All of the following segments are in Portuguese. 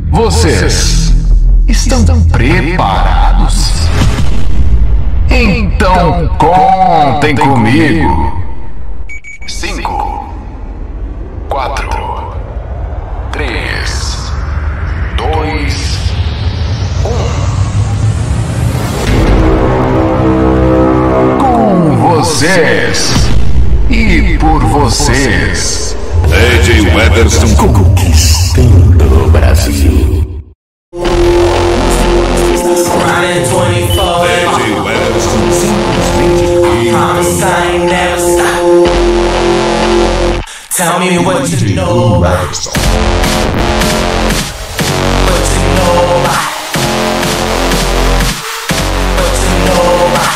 Vocês estão preparados? Então contem comigo. 5, 4, 3, 2, 1. Com vocês e por vocês, AJ Weatherson conquistando o Brasil. Tell me what you know about it. What you know about it. What you know about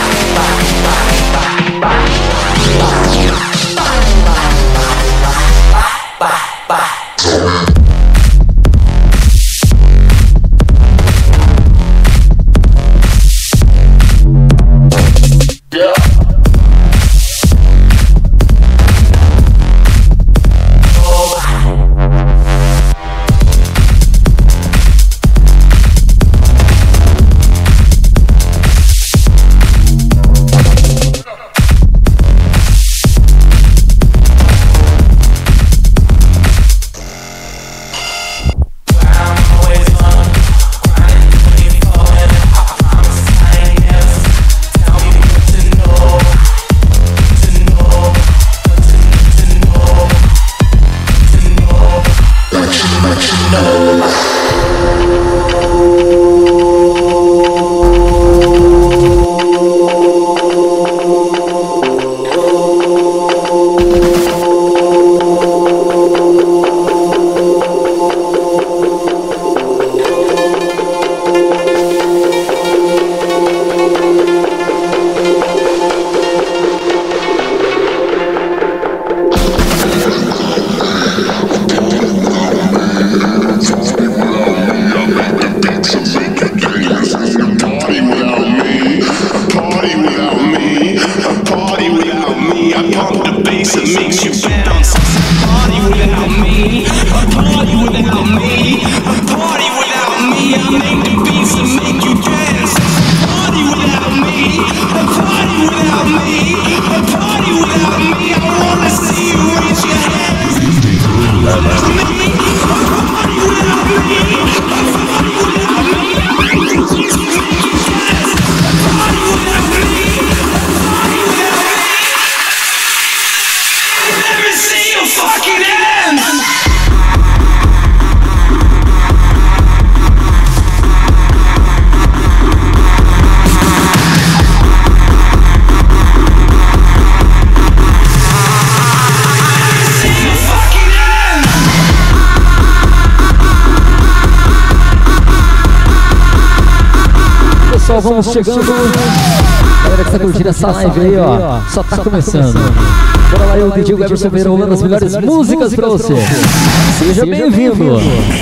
Vamos chegando. Galera que está curtindo essa live aí, ó. Só tá começando. Bora lá, eu, DJ Weberson Pereira, rolando as melhores músicas pra você. Seja bem-vindo.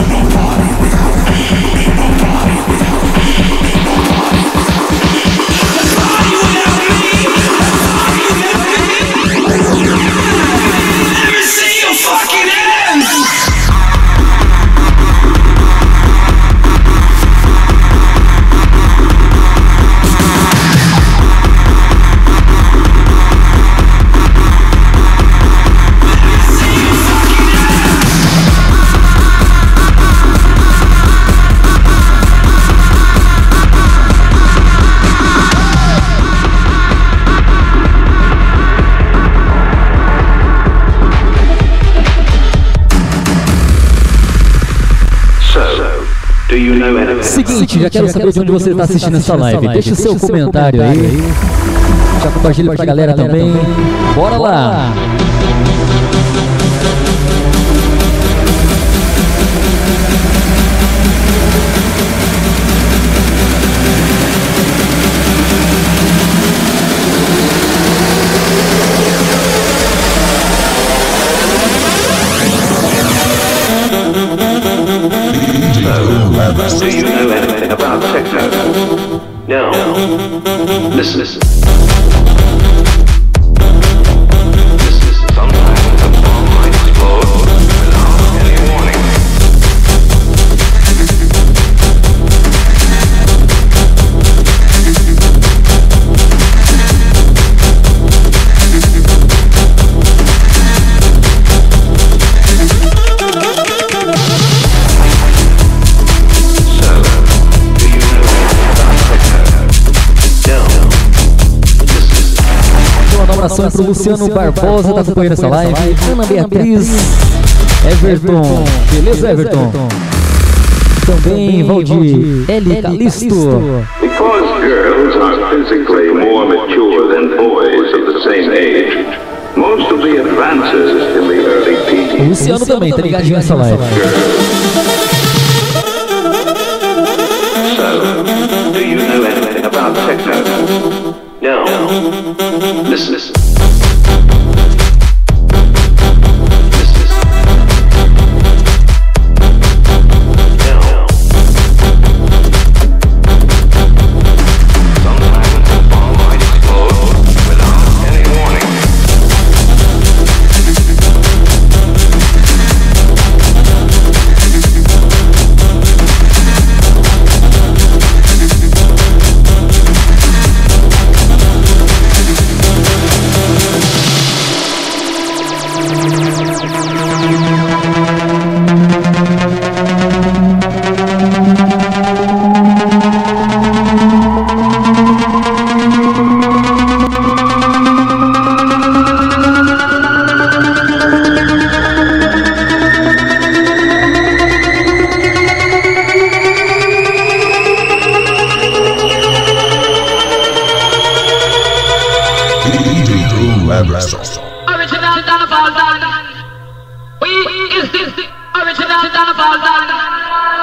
Seguinte, já quero saber de onde você está assistindo essa live. Deixa o seu comentário aí. Já compartilha pra galera também. Bora lá! Do you know anything about techno? No. Listen. Sometimes a bomb might explode without any warning. abração aí pro Luciano Barbosa, tá acompanhando essa live. Ana Beatriz, Everton, beleza, Everton? Também Valdir, Eli Calisto. Because girls are physically more mature than boys of the same age, most of the advances in the early teens. O Luciano também, tá ligadinho nessa live. So, do you know anything about techno? No. Listen. Listen. Original Donovan Dan. We is this original Donovan Dan.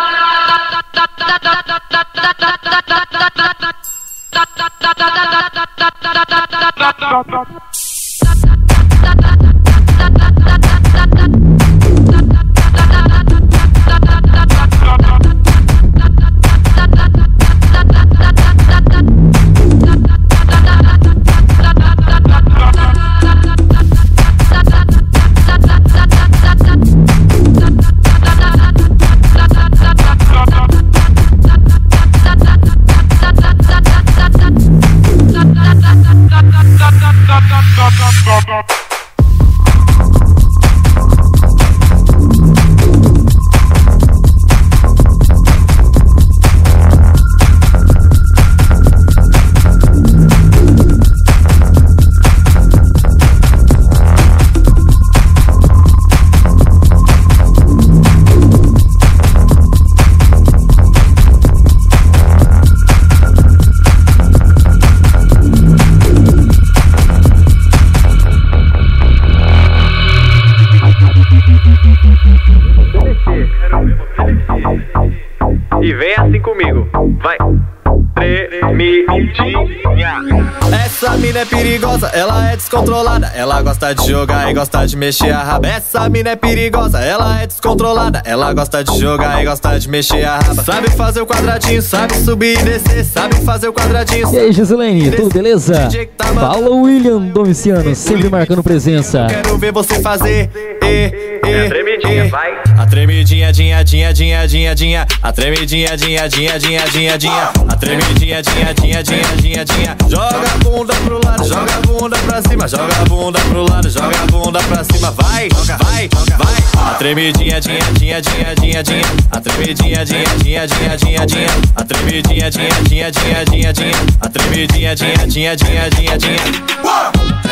E vem assim comigo, vai. Tremidinha. Essa mina é perigosa, ela é descontrolada. Ela gosta de jogar e gosta de mexer a raba. Essa mina é perigosa, ela é descontrolada. Ela gosta de jogar e gosta de mexer a raba. Sabe fazer o quadradinho, sabe subir e descer. Sabe fazer o quadradinho. E aí, Giselene, tudo beleza? Fala William Domiciano, sempre marcando presença. Quero ver você fazer. A tremidinha, vai. A tremidinha, dinha, dinha, dinha, dinha, dinha. A tremidinha, dinha, dinha, dinha, dinha, dinha. A tremidinha, dinha, dinha, dinha, dinha, dinha. Joga a bunda pro lado, joga a bunda pra cima. Joga a bunda pro lado, joga a bunda pra cima. Vai, vai, vai. A tremidinha, dinha, dinha, dinha, dinha, dinha. A tremidinha, dinha, dinha, dinha, dinha, dinha. A tremidinha, dinha, dinha, dinha, dinha, dinha. A tremidinha, dinha, dinha, dinha, dinha, dinha.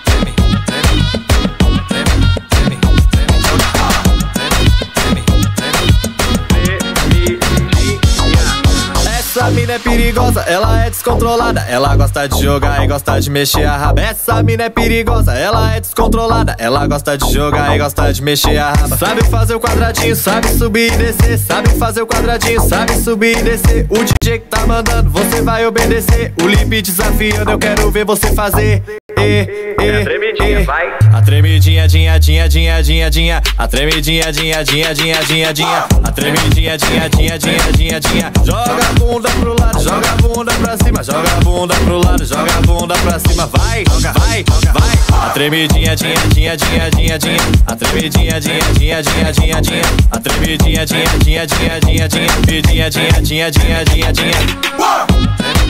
Essa mina é perigosa, ela é descontrolada. Ela gosta de jogar e gosta de mexer a raba. Essa mina é perigosa, ela é descontrolada. Ela gosta de jogar e gosta de mexer a raba. Sabe fazer o quadradinho, sabe subir e descer. Sabe fazer o quadradinho, sabe subir e descer. O DJ que tá mandando, você vai obedecer. O Lip desafiando, eu quero ver você fazer. A tremidinha, vai. A tremidinha, dinha, dinha, dinha, dinha, dinha. A tremidinha, dinha, dinha, dinha, dinha, dinha. A tremidinha, dinha, dinha, dinha, dinha, dinha. Joga a bunda pro lado, joga a bunda pra cima. Joga a bunda pro lado, joga a bunda pra cima. Vai, vai, vai. A tremidinha, dinha, dinha, dinha, dinha, dinha. A tremidinha, dinha, dinha, dinha, dinha, dinha. A tremidinha, dinha, dinha, dinha, dinha, dinha. Tremidinha, dinha, dinha, dinha, dinha, dinha.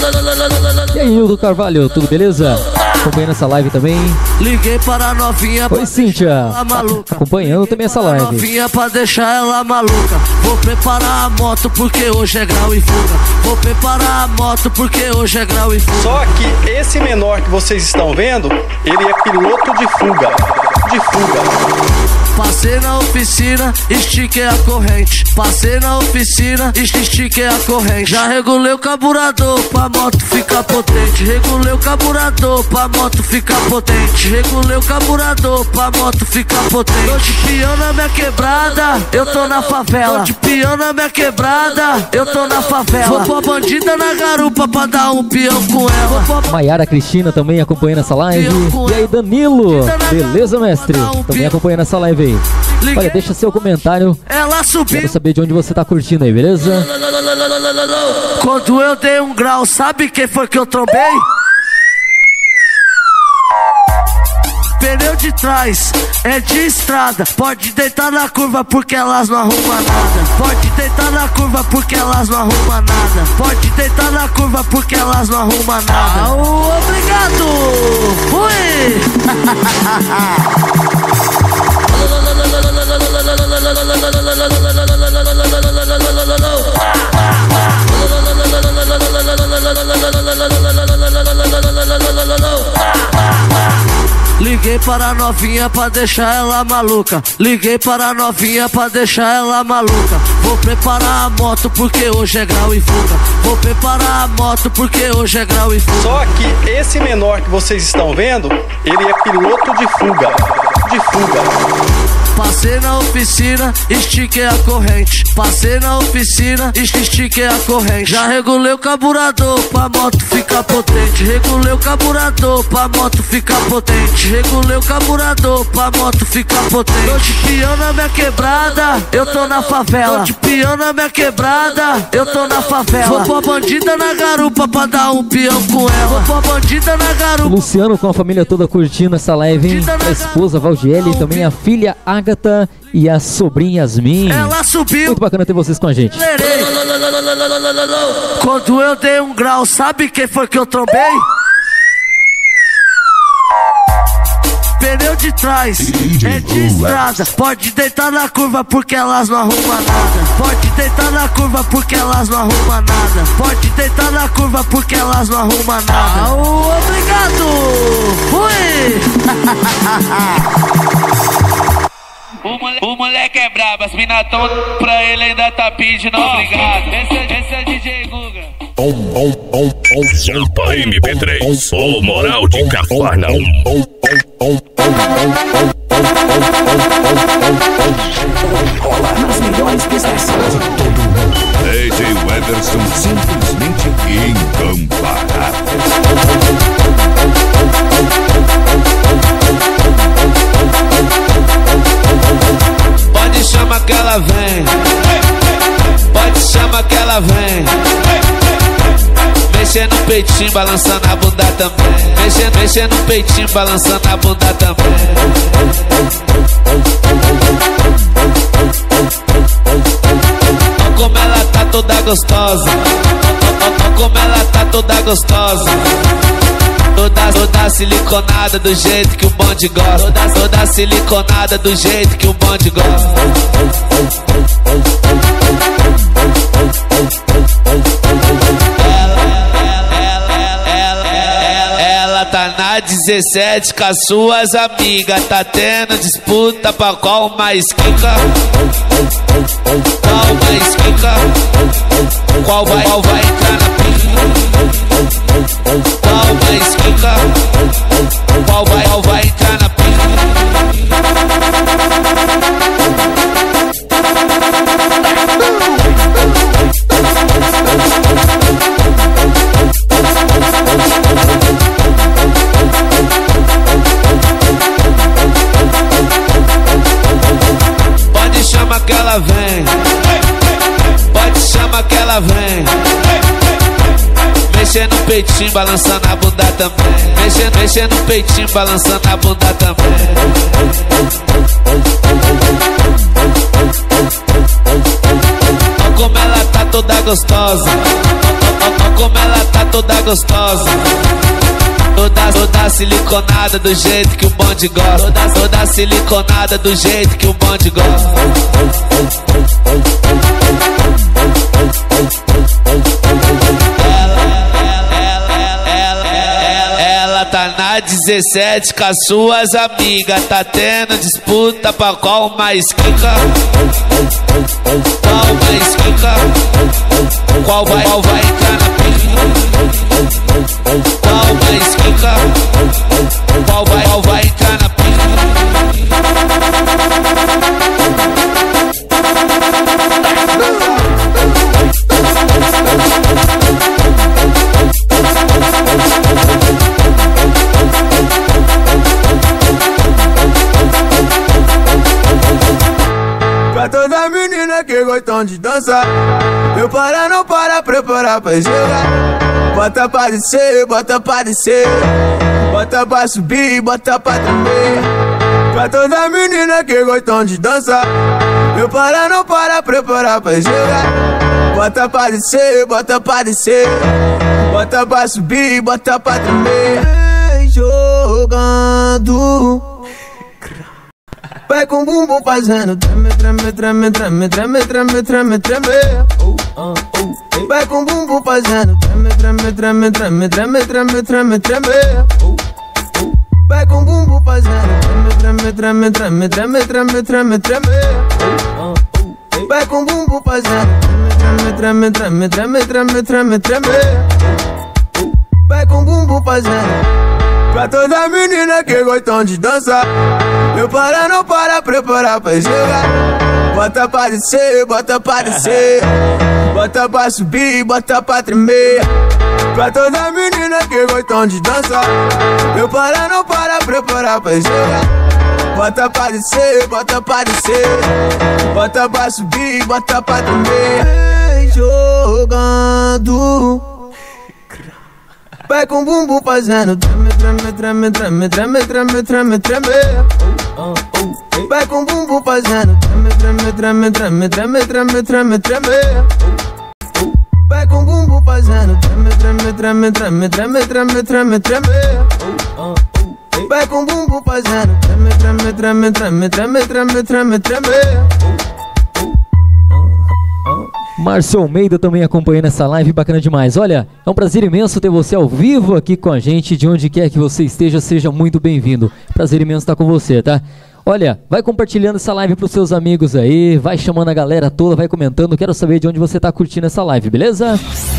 E aí, Hildo Carvalho, tudo beleza? Acompanhando essa live também. Liguei para a novinha. Oi, Cíntia. Acompanhando também essa live. Novinha pra deixar ela maluca. Vou preparar a moto porque hoje é grau e fuga. Vou preparar a moto porque hoje é grau e fuga. Só que esse menor que vocês estão vendo, ele é piloto de fuga. De fuga. Passei na oficina, estiquei a corrente. Passei na oficina, estiquei a corrente. Já regulei o carburador pra moto ficar potente. Regulei o carburador pra moto ficar potente. Regulei o carburador pra moto ficar potente. Tô de peão na minha quebrada, eu tô na favela. Tô de peão na minha quebrada, eu tô na favela. Vou pra bandida na garupa pra dar um peão com ela. Maiara Cristina também acompanhando essa live. E aí, Danilo, beleza, mestre? Também acompanhando essa live aí. Olha, deixa seu comentário. Ela subiu. Quero saber de onde você tá curtindo aí, beleza? Quando eu dei um grau, sabe quem foi que eu trombei? Pneu de trás é de estrada. Pode deitar na curva porque elas não arrumam nada. Pode deitar na curva porque elas não arrumam nada. Pode deitar na curva porque elas não arrumam nada. Obrigado! Fui! Liguei para a novinha pra deixar ela maluca. Liguei para a novinha pra deixar ela maluca. Vou preparar a moto porque hoje é grau e fuga. Vou preparar a moto porque hoje é grau e fuga. Só que esse menor que vocês estão vendo, ele é piloto de fuga. De fuga. Passei na oficina, estiquei a corrente. Passei na oficina, estiquei a corrente. Já regulei o carburador pra moto ficar potente. Regulei o carburador pra moto ficar potente. Regulei o carburador pra moto ficar potente. Tô de peão na minha quebrada, eu tô na favela. Tô de peão na minha quebrada, eu tô na favela. Vou pra bandida na garupa pra dar um peão com ela. Vou pra bandida na garupa. O Luciano com a família toda curtindo essa live, hein? A esposa Valdiele e também a filha Agatha e a sobrinha Yasmin. Ela subiu. Muito bacana ter vocês com a gente. Quando eu dei um grau, sabe quem foi que eu trombei? Pneu de trás é de estrada. Pode deitar na curva porque elas não arrumam nada. Pode deitar na curva porque elas não arrumam nada. Pode deitar na curva porque elas não arrumam nada. Obrigado! Fui! O moleque é brabo, as mina tão pra ele ainda tá pedindo obrigado. Esse é DJ Guga. Solta MP3, sou moral de Cafarnaum. Nas melhores prestações de todo mundo. DJ Weverson simplesmente incomparável. Pode chamar que ela vem. Pode chamar que ela vem. Mexendo no peitinho, balançando a bunda também. Mexendo no peitinho, balançando a bunda também. Olha como ela tá toda gostosa. Olha como ela tá toda gostosa. Toda siliconada do jeito que o bonde gosta. Toda siliconada do jeito que o bonde gosta. Ela tá na 17 com as suas amigas. Tá tendo disputa pra qual mais quica. Qual mais quica. Qual vai entrar na pica. Qual mais quica. Qual vai entrar na pica. Pode chamar que ela vem. Pode chamar que ela vem. Mexendo no peitinho, balançando a bunda também. Mexendo no peitinho, balançando a bunda também. Olha como ela tá toda gostosa. como ela tá toda gostosa. Toda siliconada do jeito que o bonde gosta. Toda siliconada do jeito que o bonde gosta. Ela tá na 17 com as suas amigas. Tá tendo disputa pra qual mais quica. Qual mais quica. Qual vai entrar na pica. Qual mais quica. Qual vai entrar na pica. Pra toda menina que gostam de dançar, eu para não para, preparar pra jogar. Bota pra descer, bota pra descer, bota pra subir, bota pra tremer. Pra toda menina que gostam de dançar, eu para não para, preparar pra jogar. Bota pra descer, bota pra descer, bota pra subir, bota pra tremer. Vem jogando, vai com o bumbum fazendo treme, treme, treme, treme, treme, treme, treme, treme. Vai com o bumbum fazendo treme, treme, treme, treme, treme, treme, treme, treme. Vai com o bumbum fazendo treme, treme, treme, treme, treme, treme, treme. Vai com o bumbum fazendo treme, treme, treme, treme, treme, treme. Vai com o bumbum fazendo. Pra toda menina que gostam de dançar, eu para não para, preparar pra jogar. Bota pra descer, bota pra descer, bota pra subir, bota pra tremer. Pra toda menina que gostam de dançar, eu para não para, preparar pra jogar. Bota pra descer, bota pra descer, bota pra subir, bota pra tremer. Vem jogando, vai com o bumbum fazendo treme, treme, treme, treme, treme, treme, treme, treme. Vai com o bumbum fazendo treme, treme, treme, treme, treme, treme, treme, treme. Vai com o bumbum fazendo treme, treme, treme, treme, treme, treme, treme, treme. Vai com o bumbum fazendo treme, treme, treme, treme, treme, treme, treme, treme. Márcio Almeida também acompanhando essa live, bacana demais. Olha, é um prazer imenso ter você ao vivo aqui com a gente, de onde quer que você esteja, seja muito bem-vindo. Prazer imenso estar com você, tá? Olha, vai compartilhando essa live pros seus amigos aí, vai chamando a galera toda, vai comentando, quero saber de onde você tá curtindo essa live, beleza?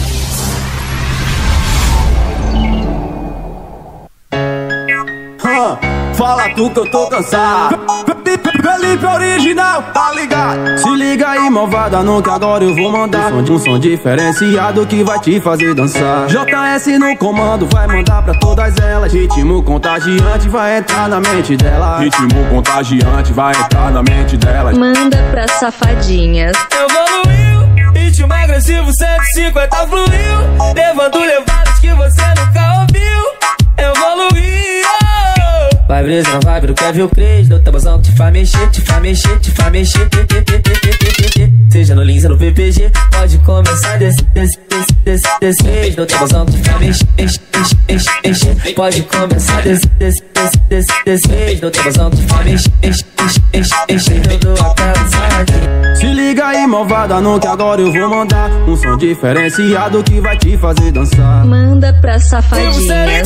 Fala tu que eu tô cansado. Felipe original, tá ligado? Se liga aí, malvada, não que agora eu vou mandar um som diferenciado que vai te fazer dançar. JS no comando, vai mandar pra todas elas. Ritmo contagiante vai entrar na mente dela. Ritmo contagiante vai entrar na mente dela. Manda pra safadinhas. Evoluiu, ritmo agressivo 150 fluiu, levando levadas que você nunca ouviu. Evoluiu. Vai brisa na vibe do Kevin Cres, do tabuzão que te faz mexer, te faz mexer, te faz mexer. Seja no Lins ou no PPG, pode começar desse do tabuzão que te faz mexer, mexer. Pode começar desse do tabuzão que te faz mexer, todo aquela sardinha. Se liga aí, malvada, não que agora eu vou mandar um som diferenciado que vai te fazer dançar. Manda pra safadinhas.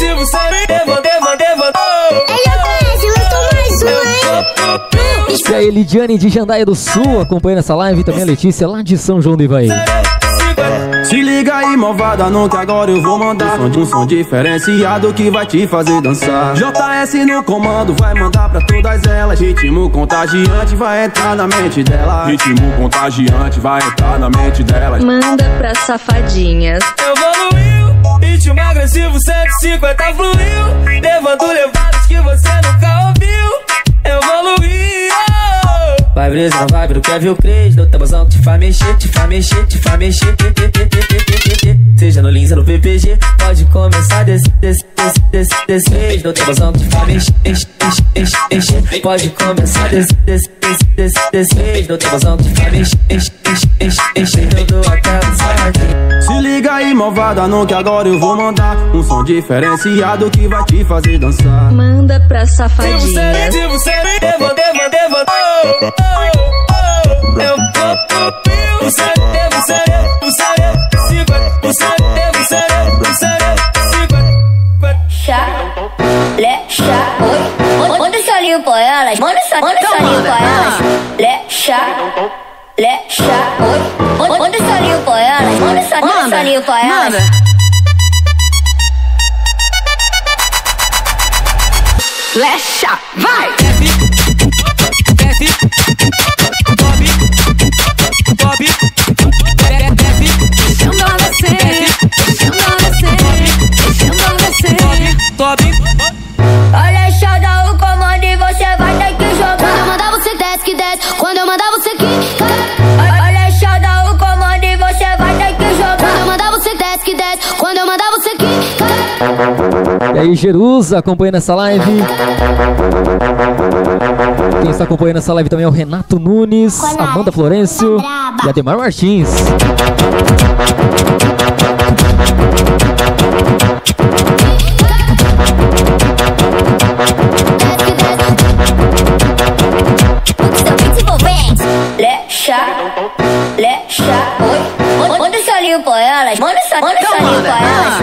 E aí, Lidiane de Jandaia do Sul acompanhando essa live, também a Letícia lá de São João do Ivaí. Se liga aí, malvada, não que agora eu vou mandar um som diferenciado que vai te fazer dançar. JS no comando, vai mandar pra todas elas. Ritmo contagiante vai entrar na mente dela. Ritmo contagiante vai entrar na mente dela. Manda pra safadinhas. Evoluiu, ritmo agressivo 150 fluiu, levando levadas que você nunca ouviu. Evoluiu. Vai brisa na vibe do Kevin Cres, do tabuzão que te faz mexer, te faz mexer, te faz mexer. Seja no Lins ou no PPG, pode começar desse. Não tem razão que fala encher. Pode começar desse. Não tem razão que fala encher. Eu dou até o saque. Se liga aí, malvada, não que agora eu vou mandar um som diferenciado que vai te fazer dançar. Manda pra safadinha. Manda esse olhinho pra elas, manda esse olhinho pra elas. Manda esse olhinho pra elas, manda esse olhinho pra elas. Flecha, vai! Olha, dá o comando e você vai ter que jogar. Quando eu mandar você desce que desce, quando eu mandar você quica. Olha, dá o comando e você vai ter que jogar. Quando eu mandar você desce que desce, quando eu mandar você quica. E aí, Jerusa, acompanhando essa live. Quem está acompanhando essa live também é o Renato Nunes, Amanda Florencio e Ademar Martins. Manda esse olhinho pra elas, manda esse olhinho pra elas.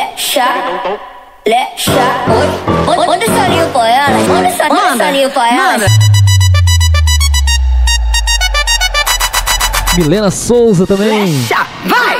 Manda esse olhinho pra elas, manda esse olhinho pra elas. Milena Souza também. Vai!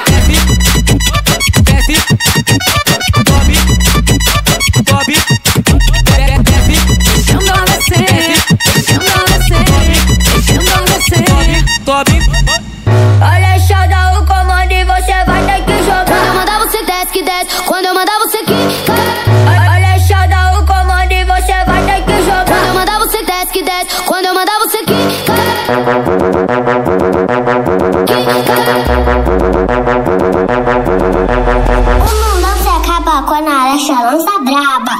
Olha, dá o comando e você vai ter que jogar. Quando eu mandar você desce que desce, quando eu mandar você quica. Olha, dá o comando e você vai ter que jogar. Quando eu mandar você desce que desce, quando eu mandar você quica. O mundo se acaba quando a Alexa lança braba.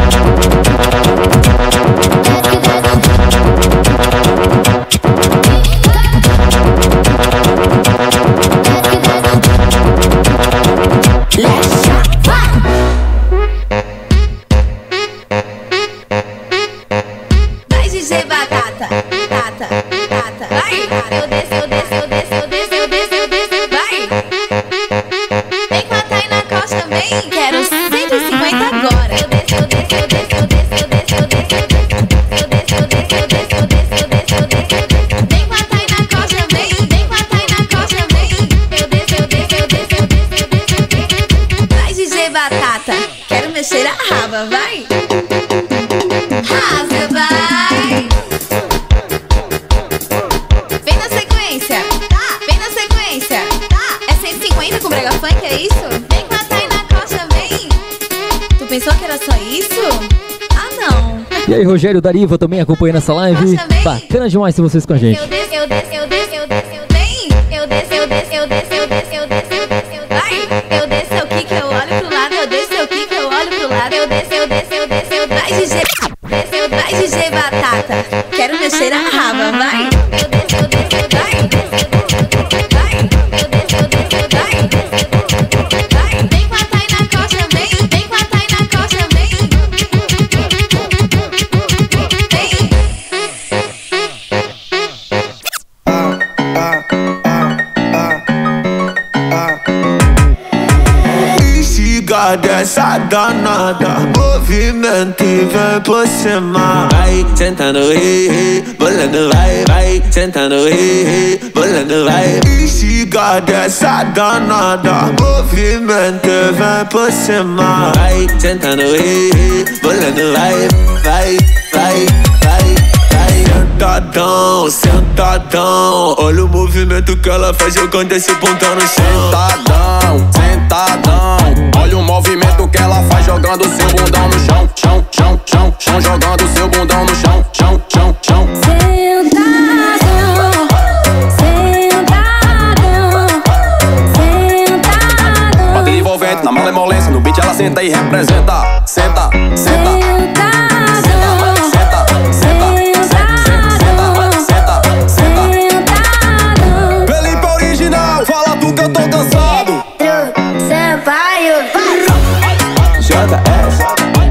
Vai, DJ Batata, vai, eu desço, vai. Vem com a Tainá Costa também, quero 150 agora. Eu desço, vem com a Tainá Costa também, eu desço. Vai, DJ Batata, quero mexer a raba, vai. Rasga, vai. Vem na sequência, vem na sequência. É 150 com brega funk, é isso? Vem com a Tainá Costa, vem. Tu pensou que era só isso? Ah, não. E aí, Rogério Dariva também acompanhando essa live. Bacana demais ter vocês com a gente. Eu desço, vem. Eu desço, vai. Eu desço, eu quico, eu olho pro lado. Eu desço, eu quico, eu olho pro lado. Eu desço, vai, DJ Batata, quero mexer a raba, vai. Eu desço, vai. Vai. Vem com a Tainá Costa, vem com a Tainá Costa, vem. Instiga dessa danada, movimento e vem por cima. Vai sentando, bolando, vai sentando, bolando, vai. Instiga dessa danada, movimento e vem por cima. Vai sentando, bolando, vai. Sentadão, sentadão, olha o movimento que ela faz jogando esse bundão no chão. Sentadão, olha o movimento que ela faz jogando seu bundão no chão. Chão, jogando seu bundão no chão. molência no beat, ela senta e representa. Senta, senta. Felipe original, fala tu que eu tô cansado. Sampaio, JS.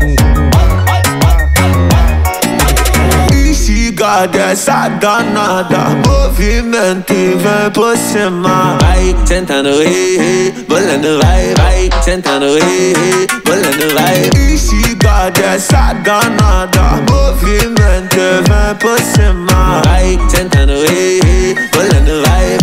Instiga dessa danada, movimento e vem por cima. Vai sentando, bolando, vai sentando, bolando, vai. Instiga dessa danada, movimento e vem por cima. Vai sentando, bolando, vai.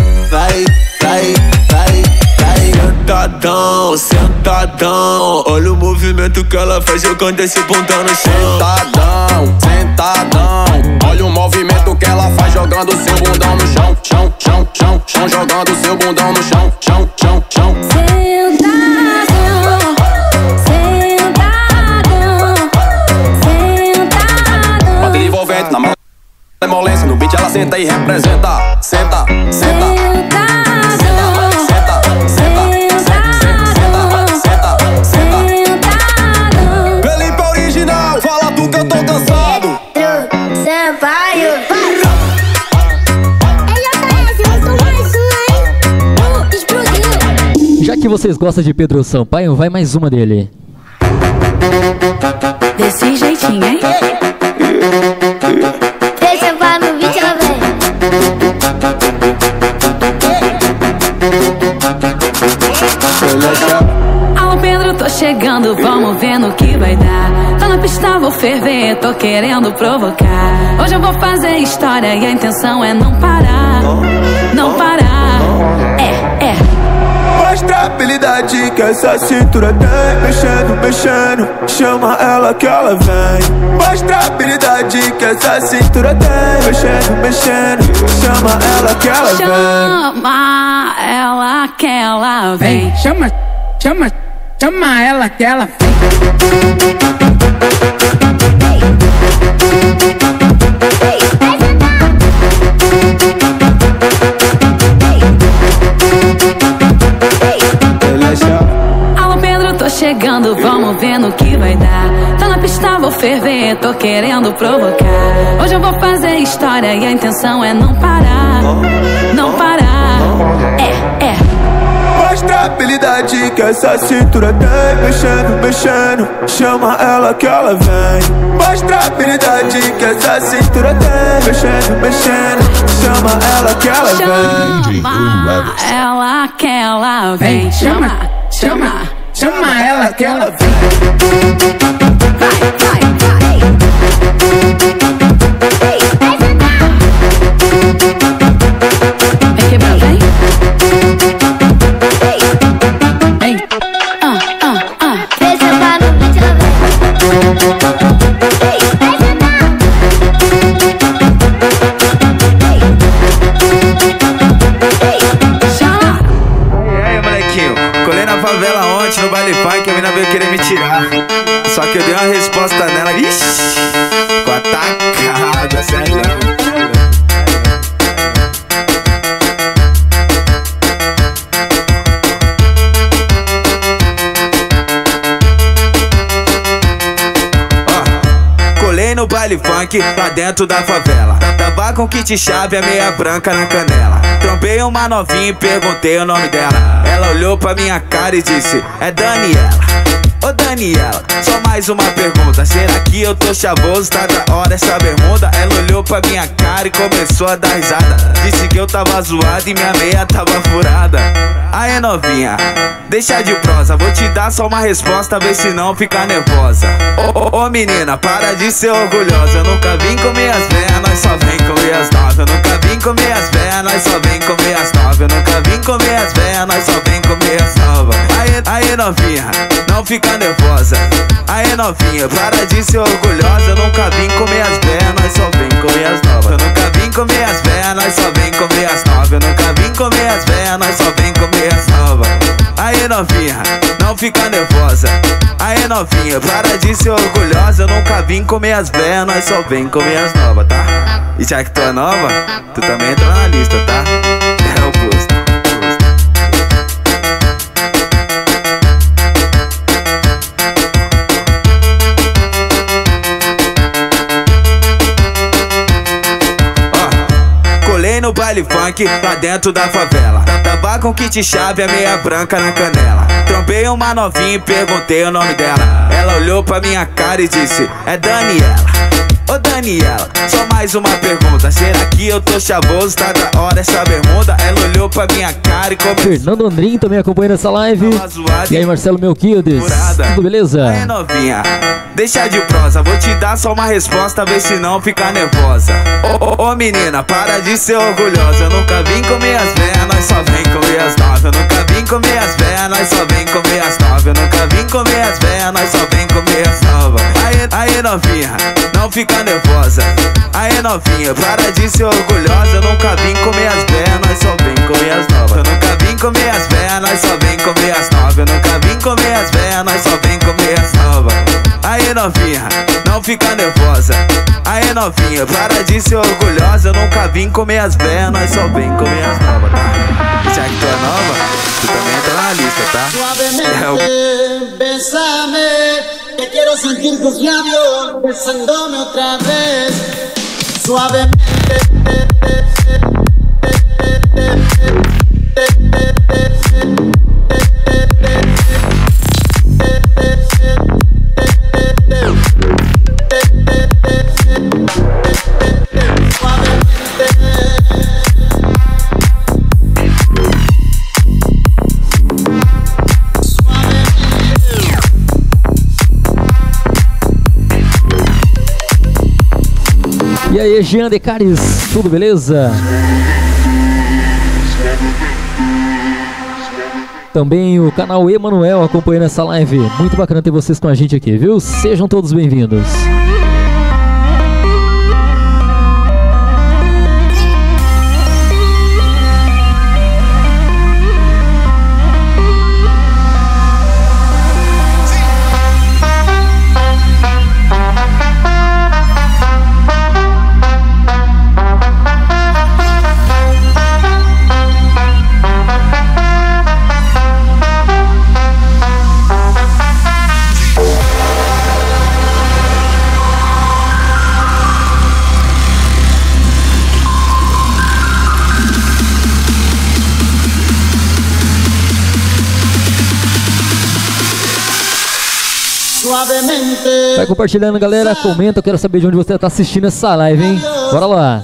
Sentadão, sentadão, olha o movimento que ela faz jogando esse bundão no chão. Sentadão, sentadão, olha o movimento que ela faz jogando seu bundão no chão. Chão, chão, chão, chão, jogando seu bundão no chão. Chão, chão, chão. Bota envolvente na mão, molência no beat, ela senta e representa. Senta, senta. Já que vocês gostam de Pedro Sampaio, vai mais uma dele. Desse jeitinho, hein? deixa pra no vídeo, ela vem. Alô Pedro, tô chegando, vamos ver no que vai dar. Tô na pista, vou ferver, tô querendo provocar. Hoje eu vou fazer história e a intenção é não parar. Não parar, Mostra a habilidade que essa cintura tem. Mexendo, mexendo, chama ela que ela vem. Mostra a habilidade que essa cintura tem. Mexendo, mexendo, chama ela que ela vem. Chama ela que ela vem. Chama ela que ela vem. Alô Pedro, tô chegando, vamos ver no que vai dar. Tô na pista, vou ferver, tô querendo provocar. Hoje eu vou fazer história e a intenção é não parar. Não parar, Mostra a habilidade que essa cintura tem. Mexendo, mexendo, chama ela que ela vem. Mostra a habilidade que essa cintura tem. Mexendo, mexendo, chama ela que ela vem. Chama ela que ela vem. Chama ela que ela vem. Vem quebrar, vem. Deixa pra no vídeo, ela E aí, molequinho, colei na favela ontem no baile funk, a mina veio querer me tirar. Só que eu dei uma resposta nela, ixi, ficou atacada, sério. No baile funk, lá dentro da favela. Tava com kit chave, a meia branca na canela. Trombei uma novinha e perguntei o nome dela. Ela olhou pra minha cara e disse: é Daniela. Ô Daniela, só mais uma pergunta. Será que eu tô chavoso? Tá da hora essa bermuda? Ela olhou pra minha cara e começou a dar risada. Disse que eu tava zoado e minha meia tava furada. Aê novinha, deixa de prosa, vou te dar só uma resposta, vê se não fica nervosa. Ô menina, para de ser orgulhosa. Eu nunca vim comer as velhas, nós só vem comer as novas. Eu nunca vim comer as velhas, nós só vem comer as novas. Eu nunca vim comer as velhas, nós só vem comer as novas. Aê novinha, não fica nervosa. Aê novinha, para de ser orgulhosa. Eu nunca vim comer as velhas, nós só vem comer as novas. Eu nunca vim comer as velhas, nós só vem comer as novas. Eu nunca vim comer as velhas, nós só vem comer as novas. Aê novinha, não fica nervosa. Aê novinha, para de ser orgulhosa. Eu nunca vim comer as velhas, nós só vem comer as novas, tá? E já que tu é nova, tu também entra na lista, tá? É o gosto. baile funk lá dentro da favela. Tava com kit chave, a meia branca na canela. Trombei uma novinha e perguntei o nome dela. Ela olhou pra minha cara e disse: é Daniela. Ô Daniela, só mais uma pergunta. Será que eu tô chavoso? Tá da hora essa bermuda? Ela olhou pra minha cara e começou. Fernando Andrim também acompanhando essa live. E aí, Marcelo Melquiades, tudo beleza? Aí, novinha, deixa de prosa, vou te dar só uma resposta, vê se não ficar nervosa. Ô menina, para de ser orgulhosa. Eu nunca vim comer as velhas, nós só vem comer as novas. Eu nunca vim comer as velhas, nós só vem comer as novas. Eu nunca vim comer as velhas, nós só vem comer as novas. Aí, novinha, não fica nervosa. Aí, novinha, para de ser orgulhosa. Eu nunca vim comer as velhas, nós só vem comer as novas. Eu nunca vim comer as velhas, nós só vem comer as novas. Eu nunca vim comer as velhas, nós só vem comer as novas. Aí, novinha, não fica nervosa. Aí, novinha, para de ser orgulhosa. Eu nunca vim comer as velhas, nós só vem comer as novas, tá? Já que tu é nova, tu também entra na lista, tá? Suavemente, bésame, que quiero sentir tus labios besándome otra vez. Suavemente. E aí, Jean Decares, tudo beleza? Também o canal Emanuel acompanhando essa live. Muito bacana ter vocês com a gente aqui, viu? Sejam todos bem-vindos. Vai compartilhando, galera, comenta, eu quero saber de onde você tá assistindo essa live, hein? Bora lá!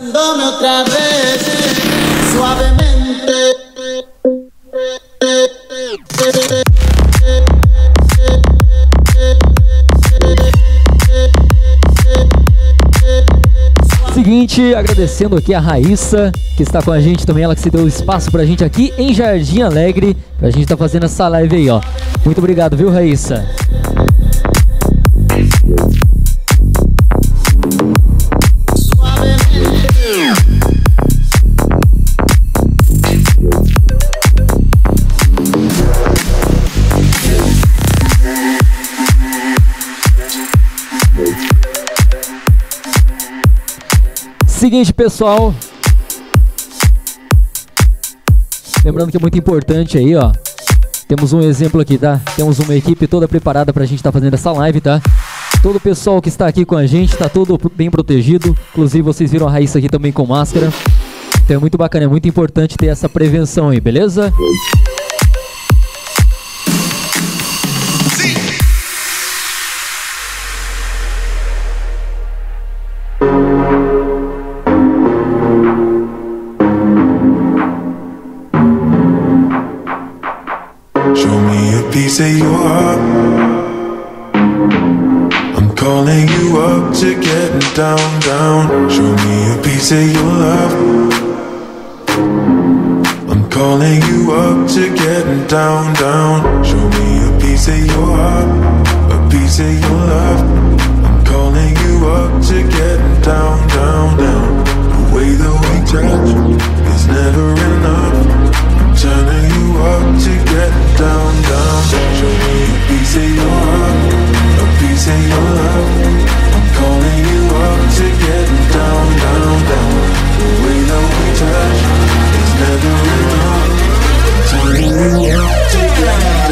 Seguinte, agradecendo aqui a Raíssa, que está com a gente também, ela que se deu espaço pra gente aqui em Jardim Alegre, pra gente tá fazendo essa live aí, ó. Muito obrigado, viu, Raíssa? Seguinte, pessoal, lembrando que é muito importante aí, ó, temos um exemplo aqui, tá? Temos uma equipe toda preparada pra gente tá fazendo essa live, tá? Todo o pessoal que está aqui com a gente tá todo bem protegido, inclusive vocês viram a Raíssa aqui também com máscara. Então é muito bacana, é muito importante ter essa prevenção aí, beleza? Show me a piece of your heart. I'm calling you up to getting down, down. Show me a piece of your love. I'm calling you up to getting down, down. Show me a piece of your heart, a piece of your love. I'm calling you up to getting down, down, down. The way that we touch is never enough. Turning you up to get down, down. Show me a piece of your heart, a piece of your love. I'm calling you up to get down, down, down. The way that we touch is never enough. Turning you up to get down.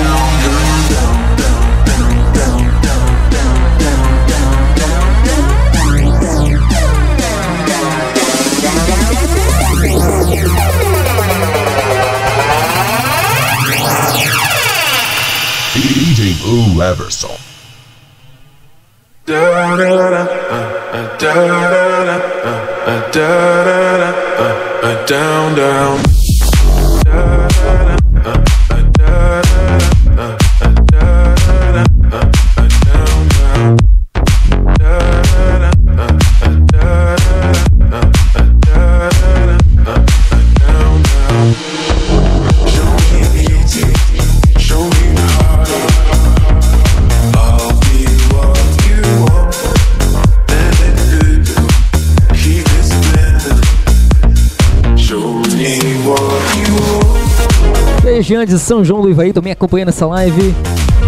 Everson. Down, down. Jean de São João do Ivaí também acompanhando essa live.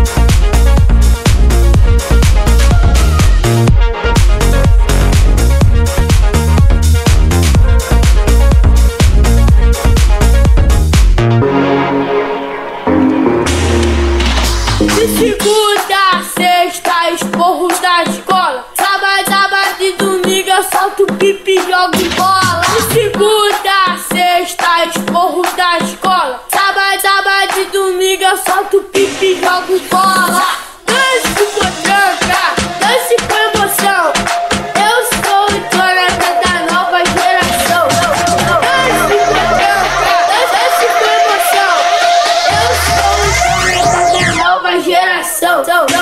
De segunda, sexta, esporros da escola. Sábado e domingo eu solto pipi e jogo bola. De segunda, sexta, esporros da escola. Sábado e domingo eu solto pipi e jogo bola. Dance com potranca, dance com emoção. Eu sou o Jonathan da nova geração. Dance com potranca, dance com emoção. Eu sou o Jonathan da nova geração.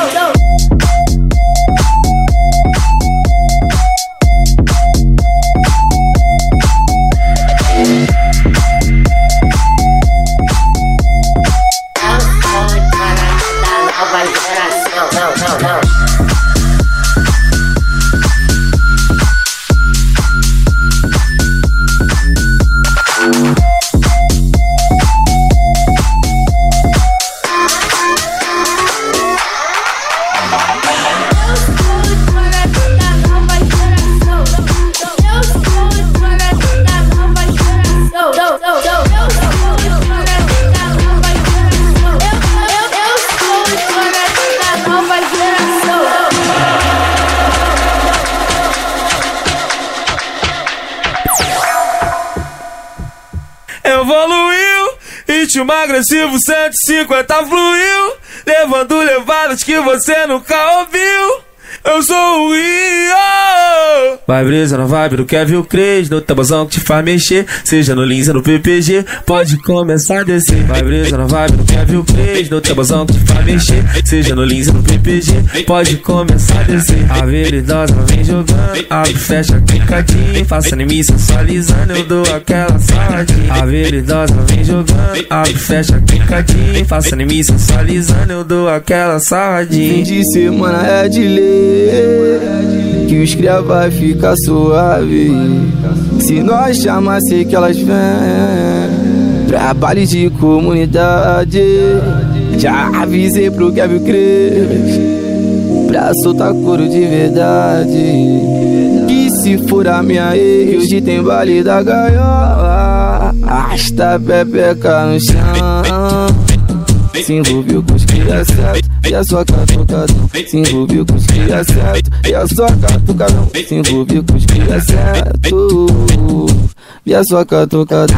Evoluiu, ritmo agressivo 150 fluiu, levando levadas que você nunca ouviu. Eu sou o Rio. Vai brisa na vibe do Kevin Cres, no tabuzão que te faz mexer, seja no Lins ou no PPG, pode começar a descer. Vai brisa na vibe do Kevin Cres, no tabuzão que te faz mexer, seja no Lins ou no PPG, pode começar a descer. A veridosa ela vem jogando, abre, fecha, clicadinho, faça anime sensualizando, eu dou aquela saladinha. A veridosa ela vem jogando, abre, fecha, clicadinho, faça anime sensualizando, eu dou aquela saladinha. Fim de semana é de lei, que os cria vai ficar suave. Se nós chamar, sei que elas vêm pra baile de comunidade. Já avisei pro Kevin Cres pra soltar couro de verdade. Que se for a minha ex, hoje tem baile da gaiola. Arrasta a pepeca no chão, se envolveu com os cria certo e a sua catucadão. Se envolveu com os cria certo e a sua catucadão. Se envolveu com os cria certo e a sua catucadão.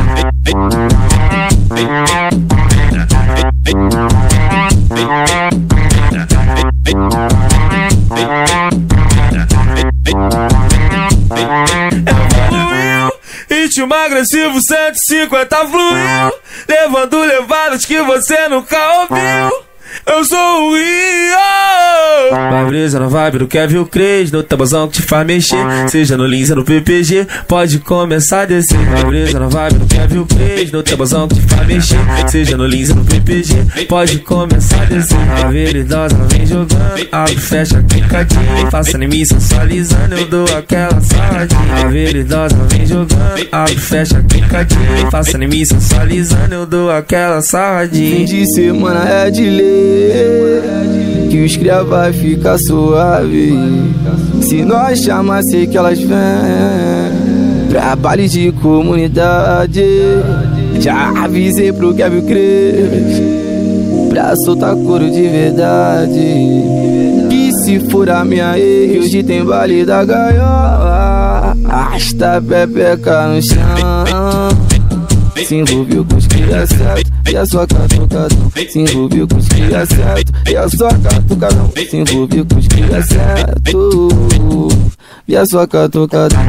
Evoluiu, ritmo agressivo 150 fluiu, levando levadas que você nunca ouviu. Eu sou o Rio. Vai brisa na vibe do Kevin Cres, no tabuzão que te faz mexer, seja no Lins ou no PPG, pode começar a descer. Vai brisa na vibe do Kevin Cres, no tabuzão que te faz mexer, seja no Lins ou no PPG, pode começar a descer. A veridosa ela vem jogando, abre, fecha, clicadinho, faça anime sensualizando, eu dou aquela saladinha. A veridosa ela vem jogando, abre, fecha, clicadinho, faça anime sensualizando, eu dou aquela saladinha. Fim de semana é de lei, que os cria vai ficar suave. Se nós chamar, sei que elas vêm pra baile de comunidade. Já avisei pro Kevin Cres pra soltar couro de verdade. Que se for a minha ex, hoje tem baile da gaiola. Arrasta a pepeca no chão, Se envolveu com os que é certo e a sua catucadão. Se envolveu com os que é certo e a sua catucadão. Se envolveu com os que é certo e a sua catucadão.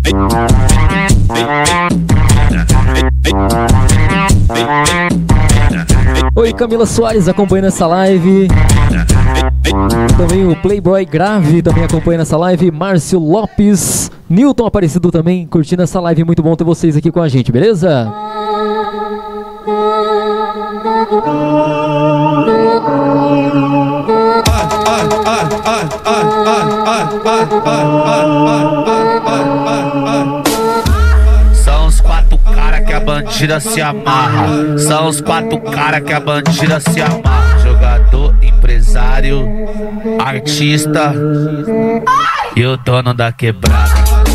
Oi, Camila Soares acompanhando essa live. Também o Playboy Grave também acompanhando essa live. Márcio Lopes, Newton Aparecido também curtindo essa live. Muito bom ter vocês aqui com a gente, beleza? São os quatro cara que a bandida se amarra. São os quatro cara que a bandida se amarra. Jogador, empresário, artista e o dono da quebrada.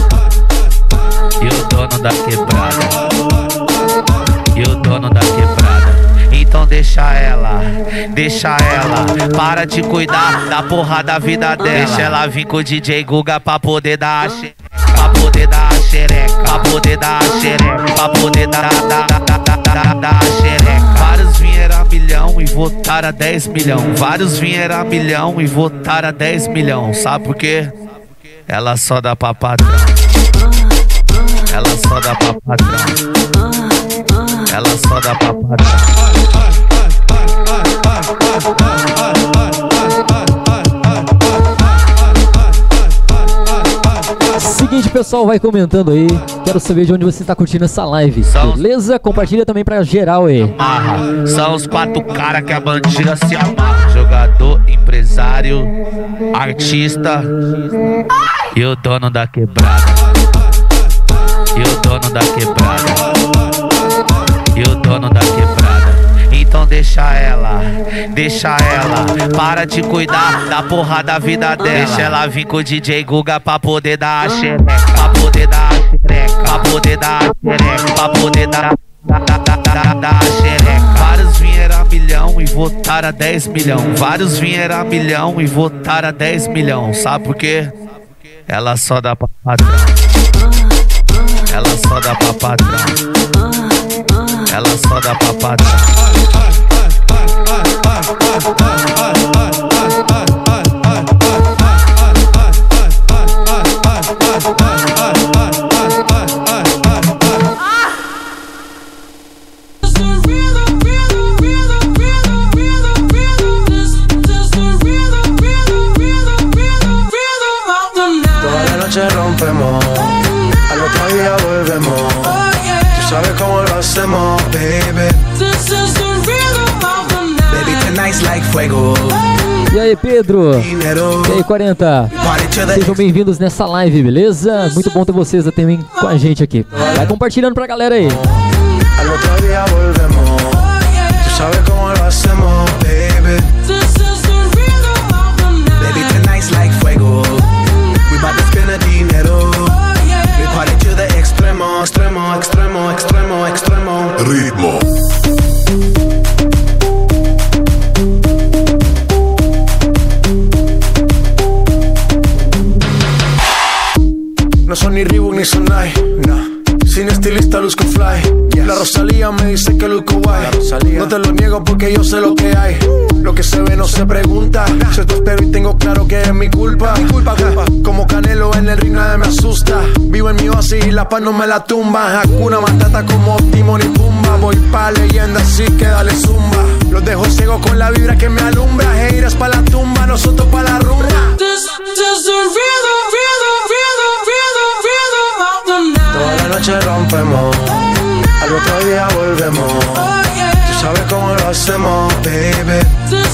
E o dono da quebrada. E o dono da quebrada. Então deixa ela, para de cuidar da porra da vida dela. Deixa ela vir com o DJ Guga pra poder dar a xereca. Pra poder dar a xereca, pra poder dar a xereca, pra poder dar a xereca. Vários vieram a milhão e votaram a 10 milhão. Vários vieram a milhão e votaram a 10 milhão. Sabe por quê? Ela só dá pra patrão. Ela só dá pra patrão. Ela só dá pra patrão. Seguinte, pessoal, vai comentando aí. Quero saber de onde você tá curtindo essa live. Beleza? Compartilha também pra geral aí. São os quatro cara que a bandida se amarra. Jogador, empresário, artista e o dono da quebrada. E o dono da quebrada. E o dono da quebrada. Então deixa ela, para de cuidar da porra da vida dela. Deixa ela vir com o DJ Guga pra poder dar a xereca. Pra poder dar a xereca, pra poder dar a xereca, pra poder dar a xereca. Vários vieram a milhão e votaram a 10 milhão. Vários vieram a milhão e votaram a 10 milhão. Sabe por quê? Ela só dá pra patrão. Ela só dá pra patrão. Ela só dá pra patrão. Toda la noche rompemos, al otro día volvemos. Tú sabes cómo lo hacemos, baby. Baby, tonight's like fuego. E aí, Pedro? E aí, 40? Sejam bem-vindos nessa live, beleza? Muito bom ter vocês também com a gente aqui. Vai compartilhando pra galera aí. Al otro día volvemos. Tú sabes cómo lo hacemos, baby. Baby, tonight's like fuego. We bout to spend the dinero. We party to the extremo, extremo, extremo, extremo, extremo. Ritmo. No son ni Reebok ni Sonai, no. Sin estilista luzco fly. La Rosalía me dice que luzco guay. No te lo niego porque yo sé lo que hay. Lo que se ve no se pregunta. Yo te espero y tengo claro que es mi culpa. Como Canelo en el ring nadie me asusta. Vivo en mi oasis y la paz no me la tumba. Hakuna Matata como Timon y Pumba. Voy pa' leyenda así que dale zumba. Los dejo ciego con la vibra que me alumbra. Heiras pa' la tumba, nosotros pa' la rumba. Toda la noche rompemos, al otro día volvemos. Tú sabes cómo lo hacemos, baby.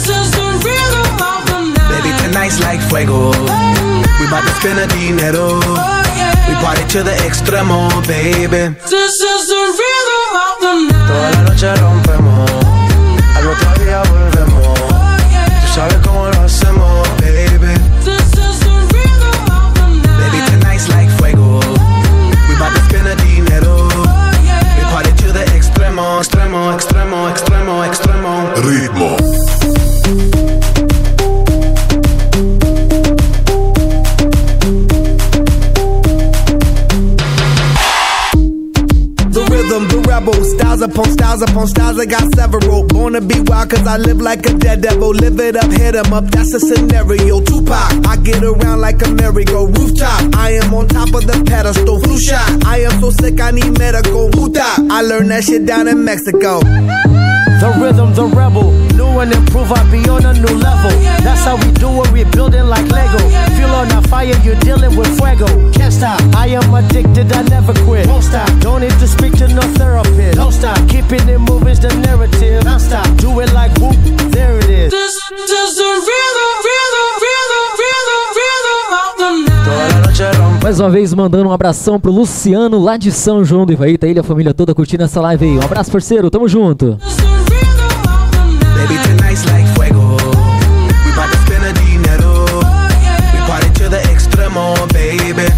Baby, tonight's like fuego. We bout to spend the dinero. We party to the extremo, baby. Toda la noche rompemos, al otro día volvemos. Tú sabes cómo lo hacemos, baby. Baby, tonight's like fuego. We bout to spend the dinero. We party to the extremo, extremo, extremo, extremo, extremo. Ritmo. The rhythm, the rebel, styles styles upon styles upon styles, I got several. Born to be wild cause I live like a dead devil. Live it up, hit 'em up, that's a scenario. Tupac, I get around like a merry-go. Rooftop, I am on top of the pedestal. Flu shot, I am so sick I need medical. Puta, I learned that shit down in Mexico. The rhythm, the rebel, new and improve, I be on a new level. That's how we do it, we building like Lego. Feel on a fire, you're dealing with fuego. Can't stop, I am addicted, I never quit. Won't stop, don't need to speak to no therapist. Don't stop, keeping it moving's the narrative. Don't stop, do it like whoop, there it is. This is the rhythm of the night. Mais uma vez mandando um abração pro Luciano lá de São João do Ivaí. Tá ele e a família toda curtindo essa live aí. Um abraço, parceiro, tamo junto. Baby, tonight's like fuego. We bout to spend a dinero. We party to the extremo, baby.